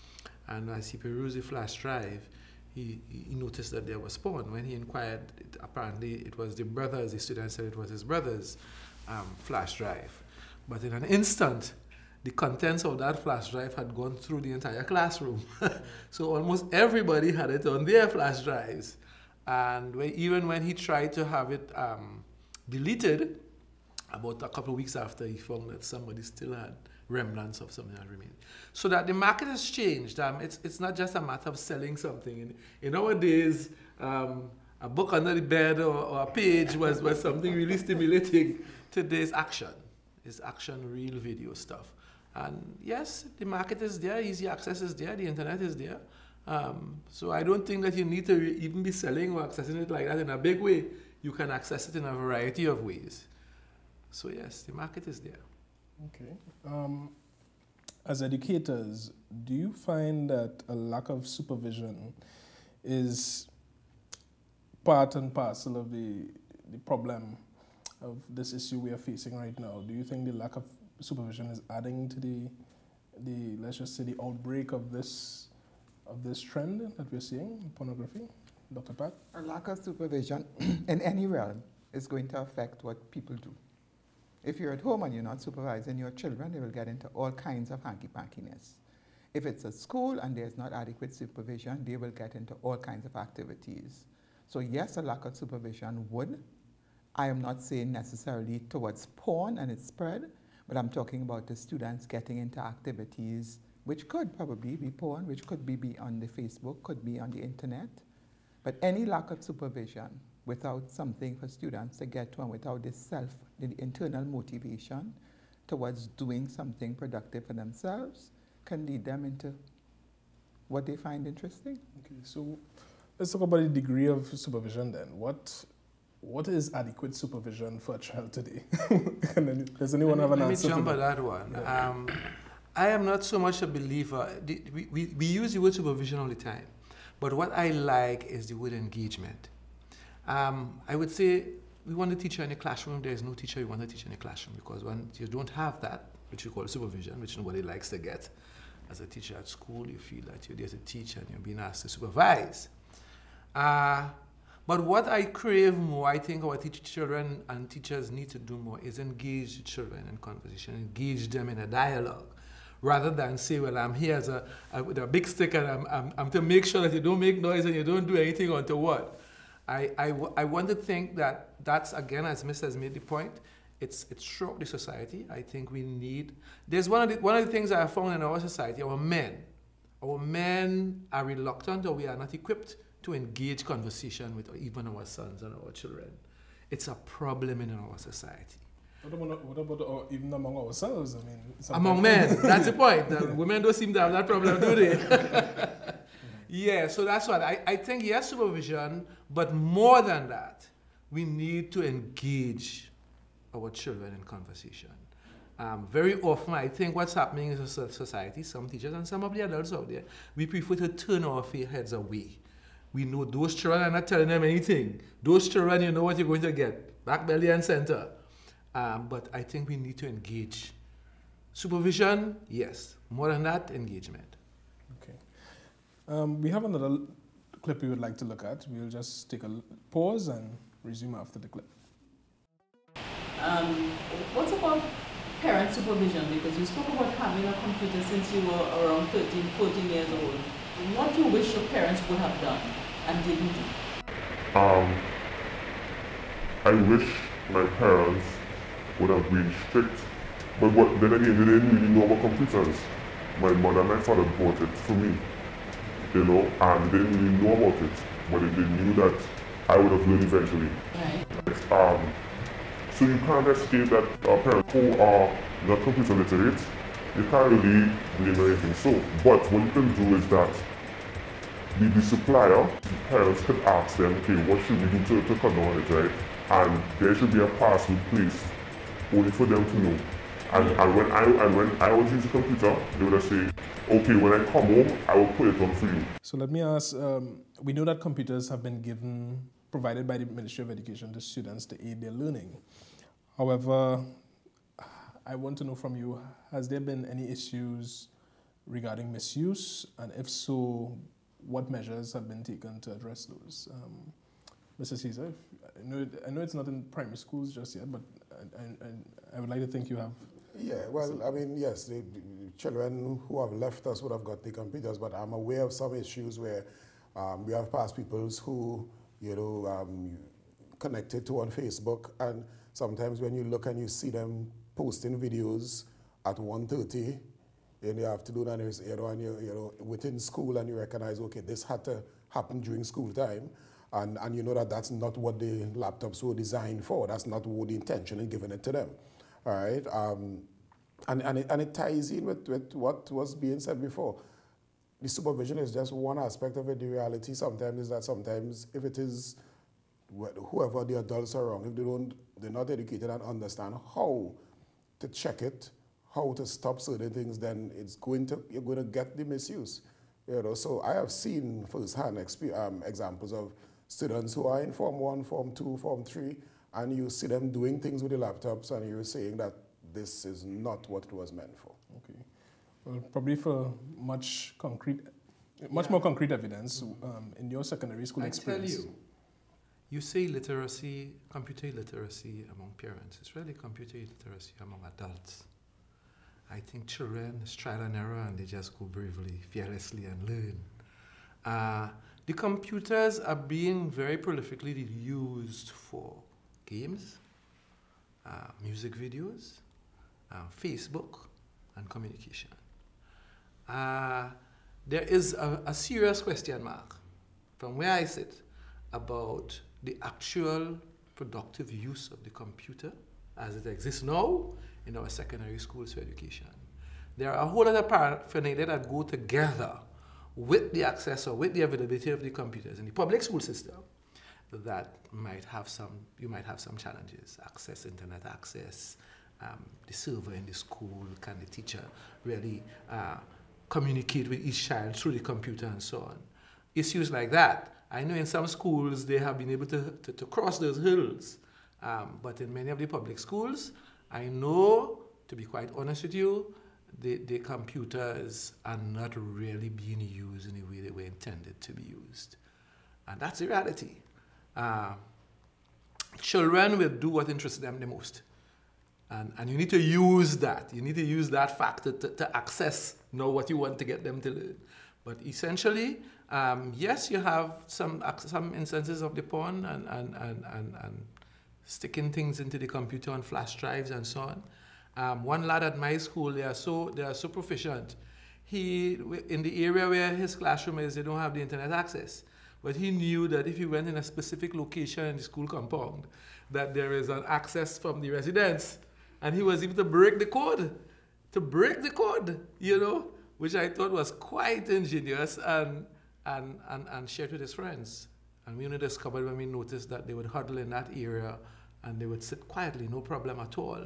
And as he perused the flash drive, he, he noticed that there was porn. When he inquired, it, apparently it was the brother's, the student said it was his brother's um, flash drive. But in an instant, the contents of that flash drive had gone through the entire classroom. So almost everybody had it on their flash drives. And when, even when he tried to have it um, deleted, about a couple of weeks after, he found that somebody still had remnants of something that remained. So that the market has changed. Um, it's, it's not just a matter of selling something. In, in our days, um, a book under the bed or, or a page was, was something really stimulating. Today's action. It's action, real video stuff. And yes, the market is there, easy access is there, the internet is there. Um, so I don't think that you need to even be selling or accessing it like that in a big way. You can access it in a variety of ways. So yes, the market is there. Okay. Um, as educators, do you find that a lack of supervision is part and parcel of the, the problem of this issue we are facing right now? Do you think the lack of supervision is adding to the, the let's just say, the outbreak of this, of this trend that we're seeing in pornography? Doctor Pat? A lack of supervision in any realm is going to affect what people do. If you're at home and you're not supervising your children, they will get into all kinds of hanky-pankiness. If it's a school and there's not adequate supervision, they will get into all kinds of activities. So yes, a lack of supervision would. I am not saying necessarily towards porn and its spread, but I'm talking about the students getting into activities which could probably be porn, which could be, be on the Facebook, could be on the internet. But any lack of supervision without something for students to get to and without the self, the internal motivation towards doing something productive for themselves can lead them into what they find interesting. Okay, so let's talk about the degree of supervision then. What What is adequate supervision for a child today? Does anyone let have an me, answer? Let me jump to at that one. Yeah. Um, I am not so much a believer. We, we, we use the word supervision all the time, but what I like is the word engagement. Um, I would say we want a teacher in the classroom. There is no teacher you want a teacher in the classroom, because when you don't have that, which we call supervision, which nobody likes to get, as a teacher at school, you feel that you're there to teach and you're being asked to supervise. Uh, But what I crave more, I think our teach children and teachers need to do more, is engage the children in conversation, engage them in a dialogue, rather than say, well, I'm here as a, a, with a big stick and I'm, I'm, I'm to make sure that you don't make noise and you don't do anything until what. I, I, I want to think that that's, again, as Mister has made the point, it's, it's throughout the society. I think we need, there's one of, the, one of the things I have found in our society, our men. Our men are reluctant, or we are not equipped to engage conversation with even our sons and our children. It's a problem in our society. What about, what about our, even among ourselves? I mean, among men, that's the point. The women don't seem to have that problem, do they? Yeah, so that's what I, I think. Yes, supervision, but more than that, we need to engage our children in conversation. Um, very often, I think what's happening in society, some teachers and some of the adults out there, we prefer to turn our heads away. We know those children are not telling them anything. Those children, you know what you're going to get, back belly and center. Um, but I think we need to engage. Supervision, yes. More than that, engagement. Okay. Um, we have another clip we would like to look at. We'll just take a pause and resume after the clip. Um, what about parent supervision? Because you spoke about having a computer since you were around thirteen, fourteen years old. What do you wish your parents would have done and didn't do? Um, I wish my parents would have been strict, but what, then again, they didn't really know about computers. My mother and my father bought it for me, you know, and they didn't really know about it, but they knew that I would have learned eventually. Right. Um, so you can't escape that uh, parents who are not computer literate, you can't really blame anything. So, but what you can do is that the, the supplier, the parents could ask them, okay, what should we do to, to cut down on it, right? And there should be a password placed only for them to know. And, and when I and when I was using a computer, they would say, okay, when I come home, I will put it on for you. So let me ask, um, we know that computers have been given, provided by the Ministry of Education to students to aid their learning. However, I want to know from you, has there been any issues regarding misuse? And if so, what measures have been taken to address those? Um, Mister Caesar, I know, it, I know it's not in primary schools just yet, but I, I, I would like to think you have. Yeah, well, I mean, yes, the, the children who have left us would have got the computers, but I'm aware of some issues where um, we have past peoples who, you know, um, connected to on Facebook, and sometimes when you look and you see them posting videos at one thirty in the afternoon, and there's, you know, and you, you know, within school, and you recognize, okay, this had to happen during school time, and, and you know that that's not what the laptops were designed for. That's not what the intention in giving it to them. All right, um, and, and, it, and it ties in with, with what was being said before. The supervision is just one aspect of it. The reality sometimes is that sometimes if it is whoever the adults are wrong, if they don't, they're not educated and understand how to check it, how to stop certain things, then it's going to, you're going to get the misuse. You know, so I have seen firsthand um, examples of students who are in Form one, Form two, Form three, and you see them doing things with the laptops, and you're saying that this is not what it was meant for. Okay. Well, probably for much concrete, much yeah. more concrete evidence um, in your secondary school I experience. tell you, you say literacy, computer literacy among parents. It's really computer literacy among adults. I think children, it's trial and error, and they just go bravely, fearlessly, and learn. Uh, the computers are being very prolifically used for games, uh, music videos, uh, Facebook, and communication. Uh, there is a, a serious question mark from where I sit about the actual productive use of the computer as it exists now in our secondary schools for education. There are a whole lot of paraphernalia that go together with the access or with the availability of the computers in the public school system that might have some, you might have some challenges. Access, internet access, um, the server in the school, can the teacher really uh, communicate with each child through the computer and so on. Issues like that. I know in some schools they have been able to, to, to cross those hurdles, um, but in many of the public schools, I know, to be quite honest with you, the, the computers are not really being used in the way they were intended to be used. And that's the reality. Uh, children will do what interests them the most. And, and you need to use that. You need to use that factor to, to access know what you want to get them to learn. But essentially, um, yes, you have some, some instances of the porn and, and, and, and, and sticking things into the computer on flash drives and so on. Um, one lad at my school, they are so, they are so proficient. He, in the area where his classroom is, they don't have the internet access. But he knew that if he went in a specific location in the school compound, that there is an access from the residents. And he was able to break the code, to break the code, you know, which I thought was quite ingenious, and, and, and, and shared with his friends. And we only discovered when we noticed that they would huddle in that area and they would sit quietly, no problem at all,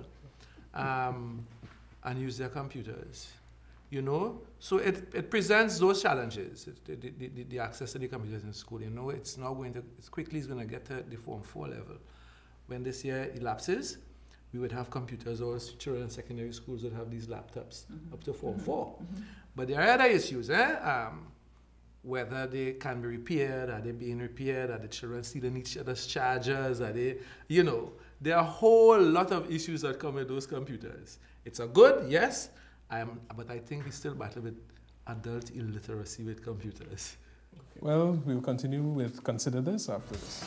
um, and use their computers. You know, so it, it presents those challenges, it, the, the, the access to the computers in school. You know, it's not going to, it's quickly it's going to get to the Form four level. When this year elapses, we would have computers, or children in secondary schools would have these laptops mm-hmm. up to Form mm-hmm. four. Mm-hmm. But there are other issues, eh? Um, whether they can be repaired, are they being repaired, are the children stealing each other's chargers, are they, you know, there are a whole lot of issues that come with those computers. It's a good, yes, Um, but I think we still battle with adult illiteracy with computers. Okay. Well, we'll continue with Consider This after this.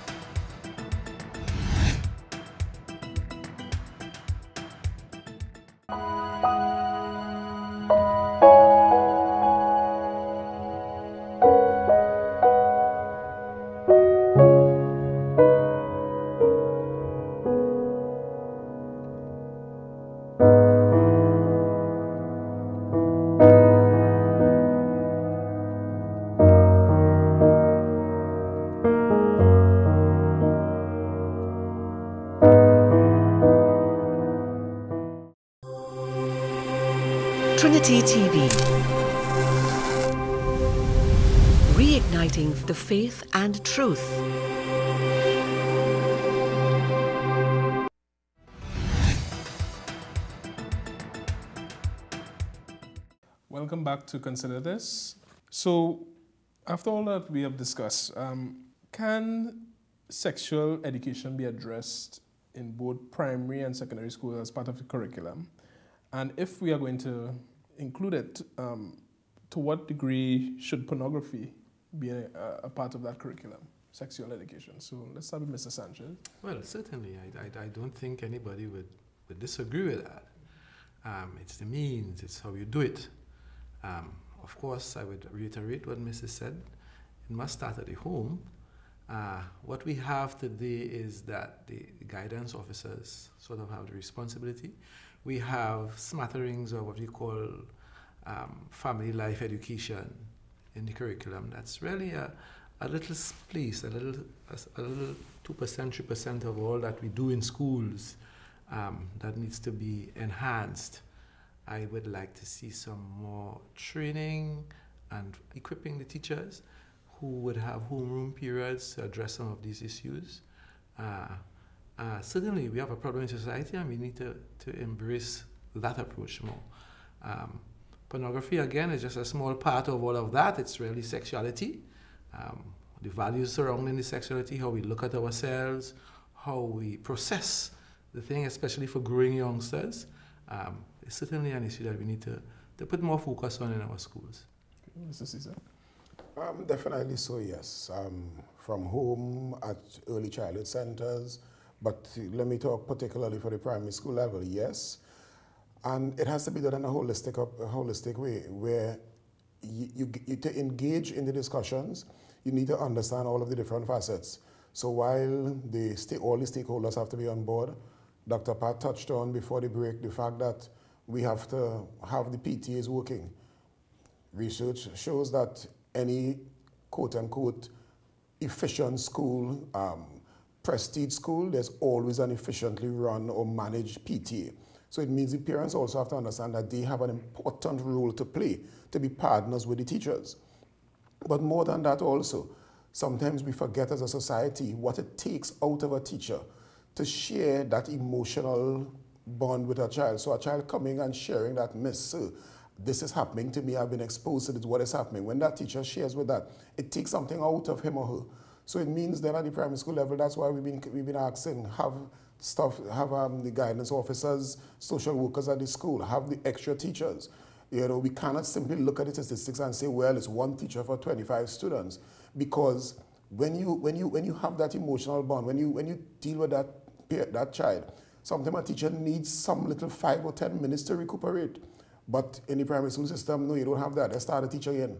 Trinity T V, reigniting the faith and truth. Welcome back to Consider This. So, after all that we have discussed, um, can sexual education be addressed in both primary and secondary school as part of the curriculum? And if we are going to include it, um, to what degree should pornography be a, a part of that curriculum, sexual education? So let's start with Mister Sanchez. Well, certainly. I, I, I don't think anybody would, would disagree with that. Um, it's the means, it's how you do it. Um, of course, I would reiterate what Missus said. It must start at the home. Uh, what we have today is that the, the guidance officers sort of have the responsibility. We have smatterings of what we call um, family life education in the curriculum. That's really a, a little place, a little, a, a little two percent, three percent of all that we do in schools um, that needs to be enhanced. I would like to see some more training and equipping the teachers who would have homeroom periods to address some of these issues. Uh, Uh, certainly, we have a problem in society, and we need to, to embrace that approach more. Um, pornography, again, is just a small part of all of that. It's really sexuality, um, the values surrounding the sexuality, how we look at ourselves, how we process the thing, especially for growing youngsters. Um, it's certainly an issue that we need to, to put more focus on in our schools. Mister Caesar? Um, definitely so, yes. Um, from home, at early childhood centers, but let me talk particularly for the primary school level, yes. And it has to be done in a holistic, a holistic way, where you, you, you to engage in the discussions, you need to understand all of the different facets. So while the stake, all the stakeholders have to be on board, Doctor Pat touched on before the break the fact that we have to have the P T As working. Research shows that any quote-unquote efficient school, um, prestige school, there's always an efficiently run or managed P T A. So it means the parents also have to understand that they have an important role to play, to be partners with the teachers. But more than that also, sometimes we forget as a society what it takes out of a teacher to share that emotional bond with a child. So a child coming and sharing that, Miss, sir, this is happening to me, I've been exposed to this, what is happening? When that teacher shares with that, it takes something out of him or her. So it means that at the primary school level, that's why we've been, we've been asking, have stuff, have um, the guidance officers, social workers at the school, have the extra teachers. You know, we cannot simply look at the statistics and say, well, it's one teacher for twenty-five students. Because when you, when you, when you have that emotional bond, when you, when you deal with that, that child, sometimes a teacher needs some little five or ten minutes to recuperate. But in the primary school system, no, you don't have that. They start a teacher in.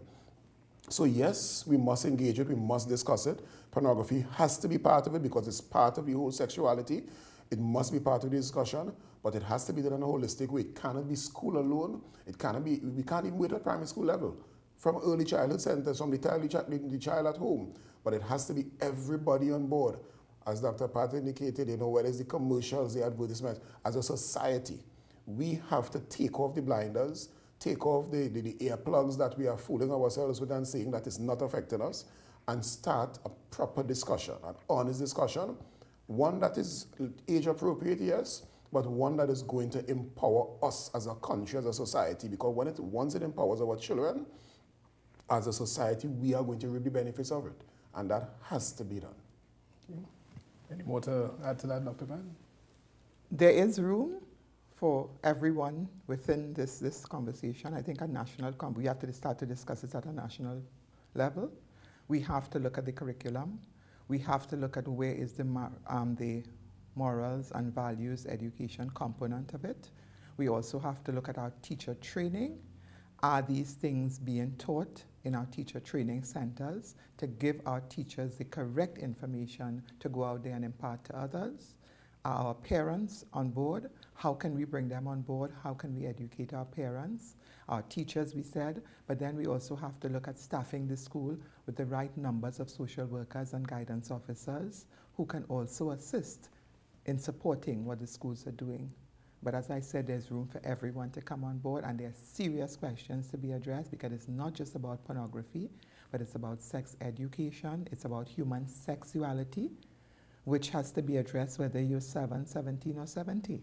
So yes, we must engage it, we must discuss it. Pornography has to be part of it because it's part of the whole sexuality. It must be part of the discussion, but it has to be done in a holistic way. It cannot be school alone. It cannot be, we can't even wait at primary school level. From early childhood centers, from the child, the child at home. But it has to be everybody on board. As Doctor Pat indicated, you know, whether it's the commercials, the advertisements, as a society, we have to take off the blinders, take off the, the, the earplugs that we are fooling ourselves with and saying that it's not affecting us, and start a proper discussion, an honest discussion, one that is age appropriate, yes, but one that is going to empower us as a country, as a society, because when it, once it empowers our children, as a society, we are going to reap the benefits of it, and that has to be done. Okay. Any more to add to that, Doctor Pan? There is room for everyone within this, this conversation. I think a national, com we have to start to discuss it at a national level. We have to look at the curriculum. We have to look at where is the, um, the morals and values education component of it. We also have to look at our teacher training. Are these things being taught in our teacher training centers to give our teachers the correct information to go out there and impart to others? Are our parents on board? How can we bring them on board? How can we educate our parents? Our teachers, we said, but then we also have to look at staffing the school with the right numbers of social workers and guidance officers who can also assist in supporting what the schools are doing. But as I said, there's room for everyone to come on board, and there are serious questions to be addressed because it's not just about pornography, but it's about sex education, it's about human sexuality, which has to be addressed whether you're seven, seventeen, or seventy.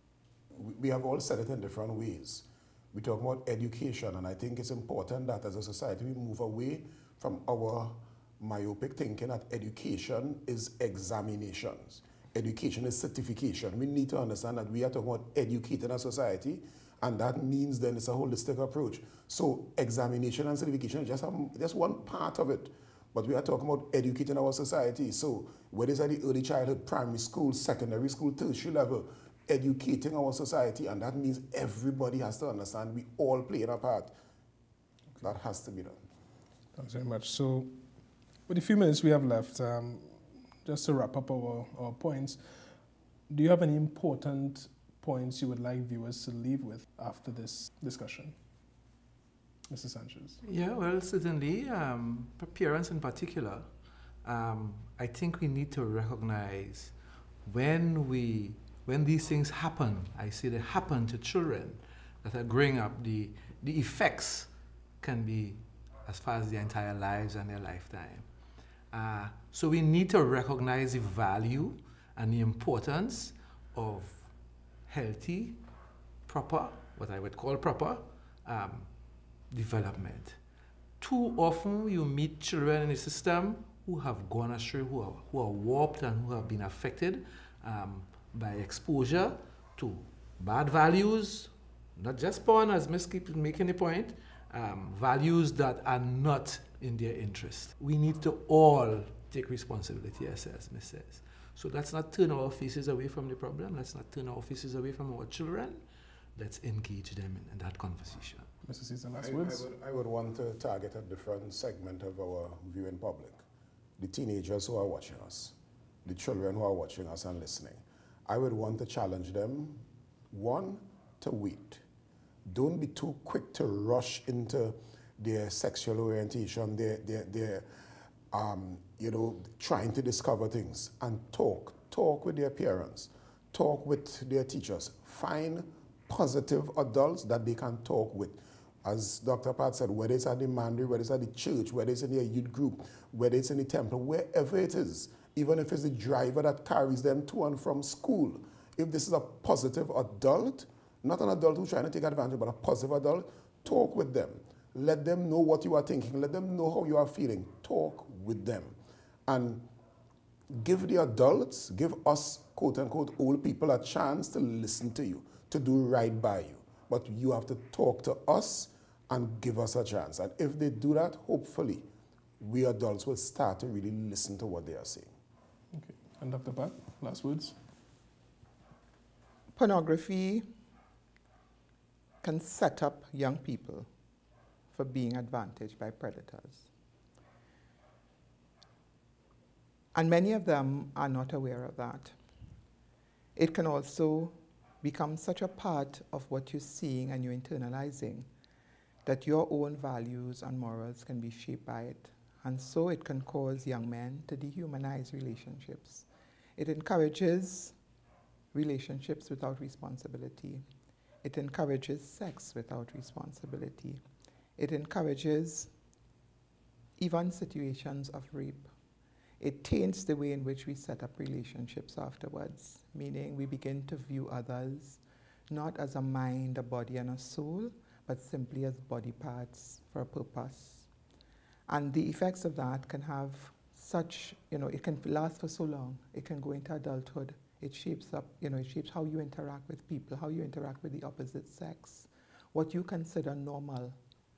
We have all said it in different ways. We talk about education, and I think it's important that as a society we move away from our myopic thinking that education is examinations. Education is certification. We need to understand that we are talking about educating a society, and that means then it's a holistic approach. So examination and certification is just, a, just one part of it, but we are talking about educating our society. So whether it's at the early childhood, primary school, secondary school, tertiary level, educating our society, and that means everybody has to understand we all play a part. That has to be done. Thanks very much. So with the few minutes we have left, um, just to wrap up our, our points, do you have any important points you would like viewers to leave with after this discussion? Mister Sanchez. Yeah, well, certainly, um, for parents in particular, um, I think we need to recognize when we, when these things happen, I say they happen to children that are growing up, the, the effects can be as far as their entire lives and their lifetime. Uh, so we need to recognize the value and the importance of healthy, proper, what I would call proper, um, development. Too often you meet children in the system who have gone astray, who are, who are warped and who have been affected um, by exposure to bad values, not just porn, as Miss keeps making the point, um, values that are not in their interest. We need to all take responsibility, as, as Miss says. So let's not turn our faces away from the problem. Let's not turn our faces away from our children. Let's engage them in, in that conversation. Mister Caesar, last I, words? I would, I would want to target a different segment of our viewing public. The teenagers who are watching us, the children who are watching us and listening. I would want to challenge them, one, to wait. Don't be too quick to rush into their sexual orientation, their, their, their um, you know, trying to discover things, and talk. Talk with their parents. Talk with their teachers. Find positive adults that they can talk with. As Doctor Pat said, whether it's at the mandarin, whether it's at the church, whether it's in their youth group, whether it's in the temple, wherever it is, even if it's the driver that carries them to and from school, if this is a positive adult, not an adult who's trying to take advantage, but a positive adult, talk with them. Let them know what you are thinking. Let them know how you are feeling. Talk with them. And give the adults, give us, quote unquote, old people a chance to listen to you, to do right by you. But you have to talk to us and give us a chance. And if they do that, hopefully, we adults will start to really listen to what they are saying. Okay. And Doctor Pat, last words? Pornography can set up young people for being advantaged by predators. And many of them are not aware of that. It can also become such a part of what you're seeing and you're internalizing that your own values and morals can be shaped by it. And so it can cause young men to dehumanize relationships. It encourages relationships without responsibility. It encourages sex without responsibility. It encourages even situations of rape. It taints the way in which we set up relationships afterwards, meaning we begin to view others not as a mind, a body, and a soul, but simply as body parts for a purpose. And the effects of that can have such, you know, it can last for so long. It can go into adulthood. It shapes up, you know, it shapes how you interact with people, how you interact with the opposite sex, what you consider normal.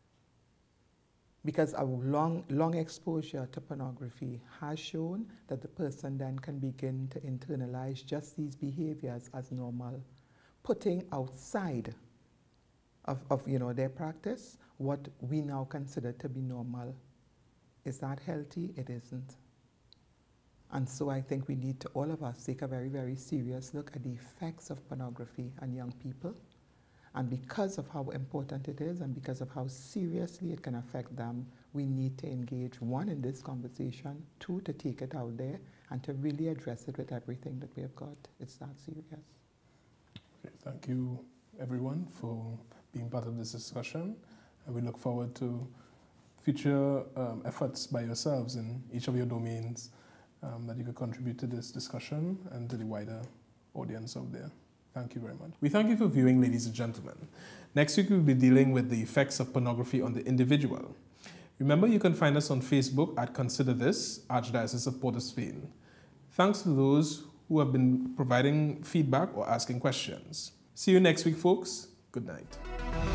Because a long, long exposure to pornography has shown that the person then can begin to internalize just these behaviors as normal, putting outside of, of you know, their practice what we now consider to be normal. Is that healthy? It isn't. And so I think we need to, all of us, take a very, very serious look at the effects of pornography on young people. And because of how important it is and because of how seriously it can affect them, we need to engage, one, in this conversation, two, to take it out there, and to really address it with everything that we have got. It's that serious. Okay, thank you, everyone, for being part of this discussion. And we look forward to future um, efforts by yourselves in each of your domains um, that you could contribute to this discussion and to the wider audience out there. Thank you very much. We thank you for viewing, ladies and gentlemen. Next week, we'll be dealing with the effects of pornography on the individual. Remember, you can find us on Facebook at Consider This, Archdiocese of Port of Spain. Thanks to those who have been providing feedback or asking questions. See you next week, folks. Good night.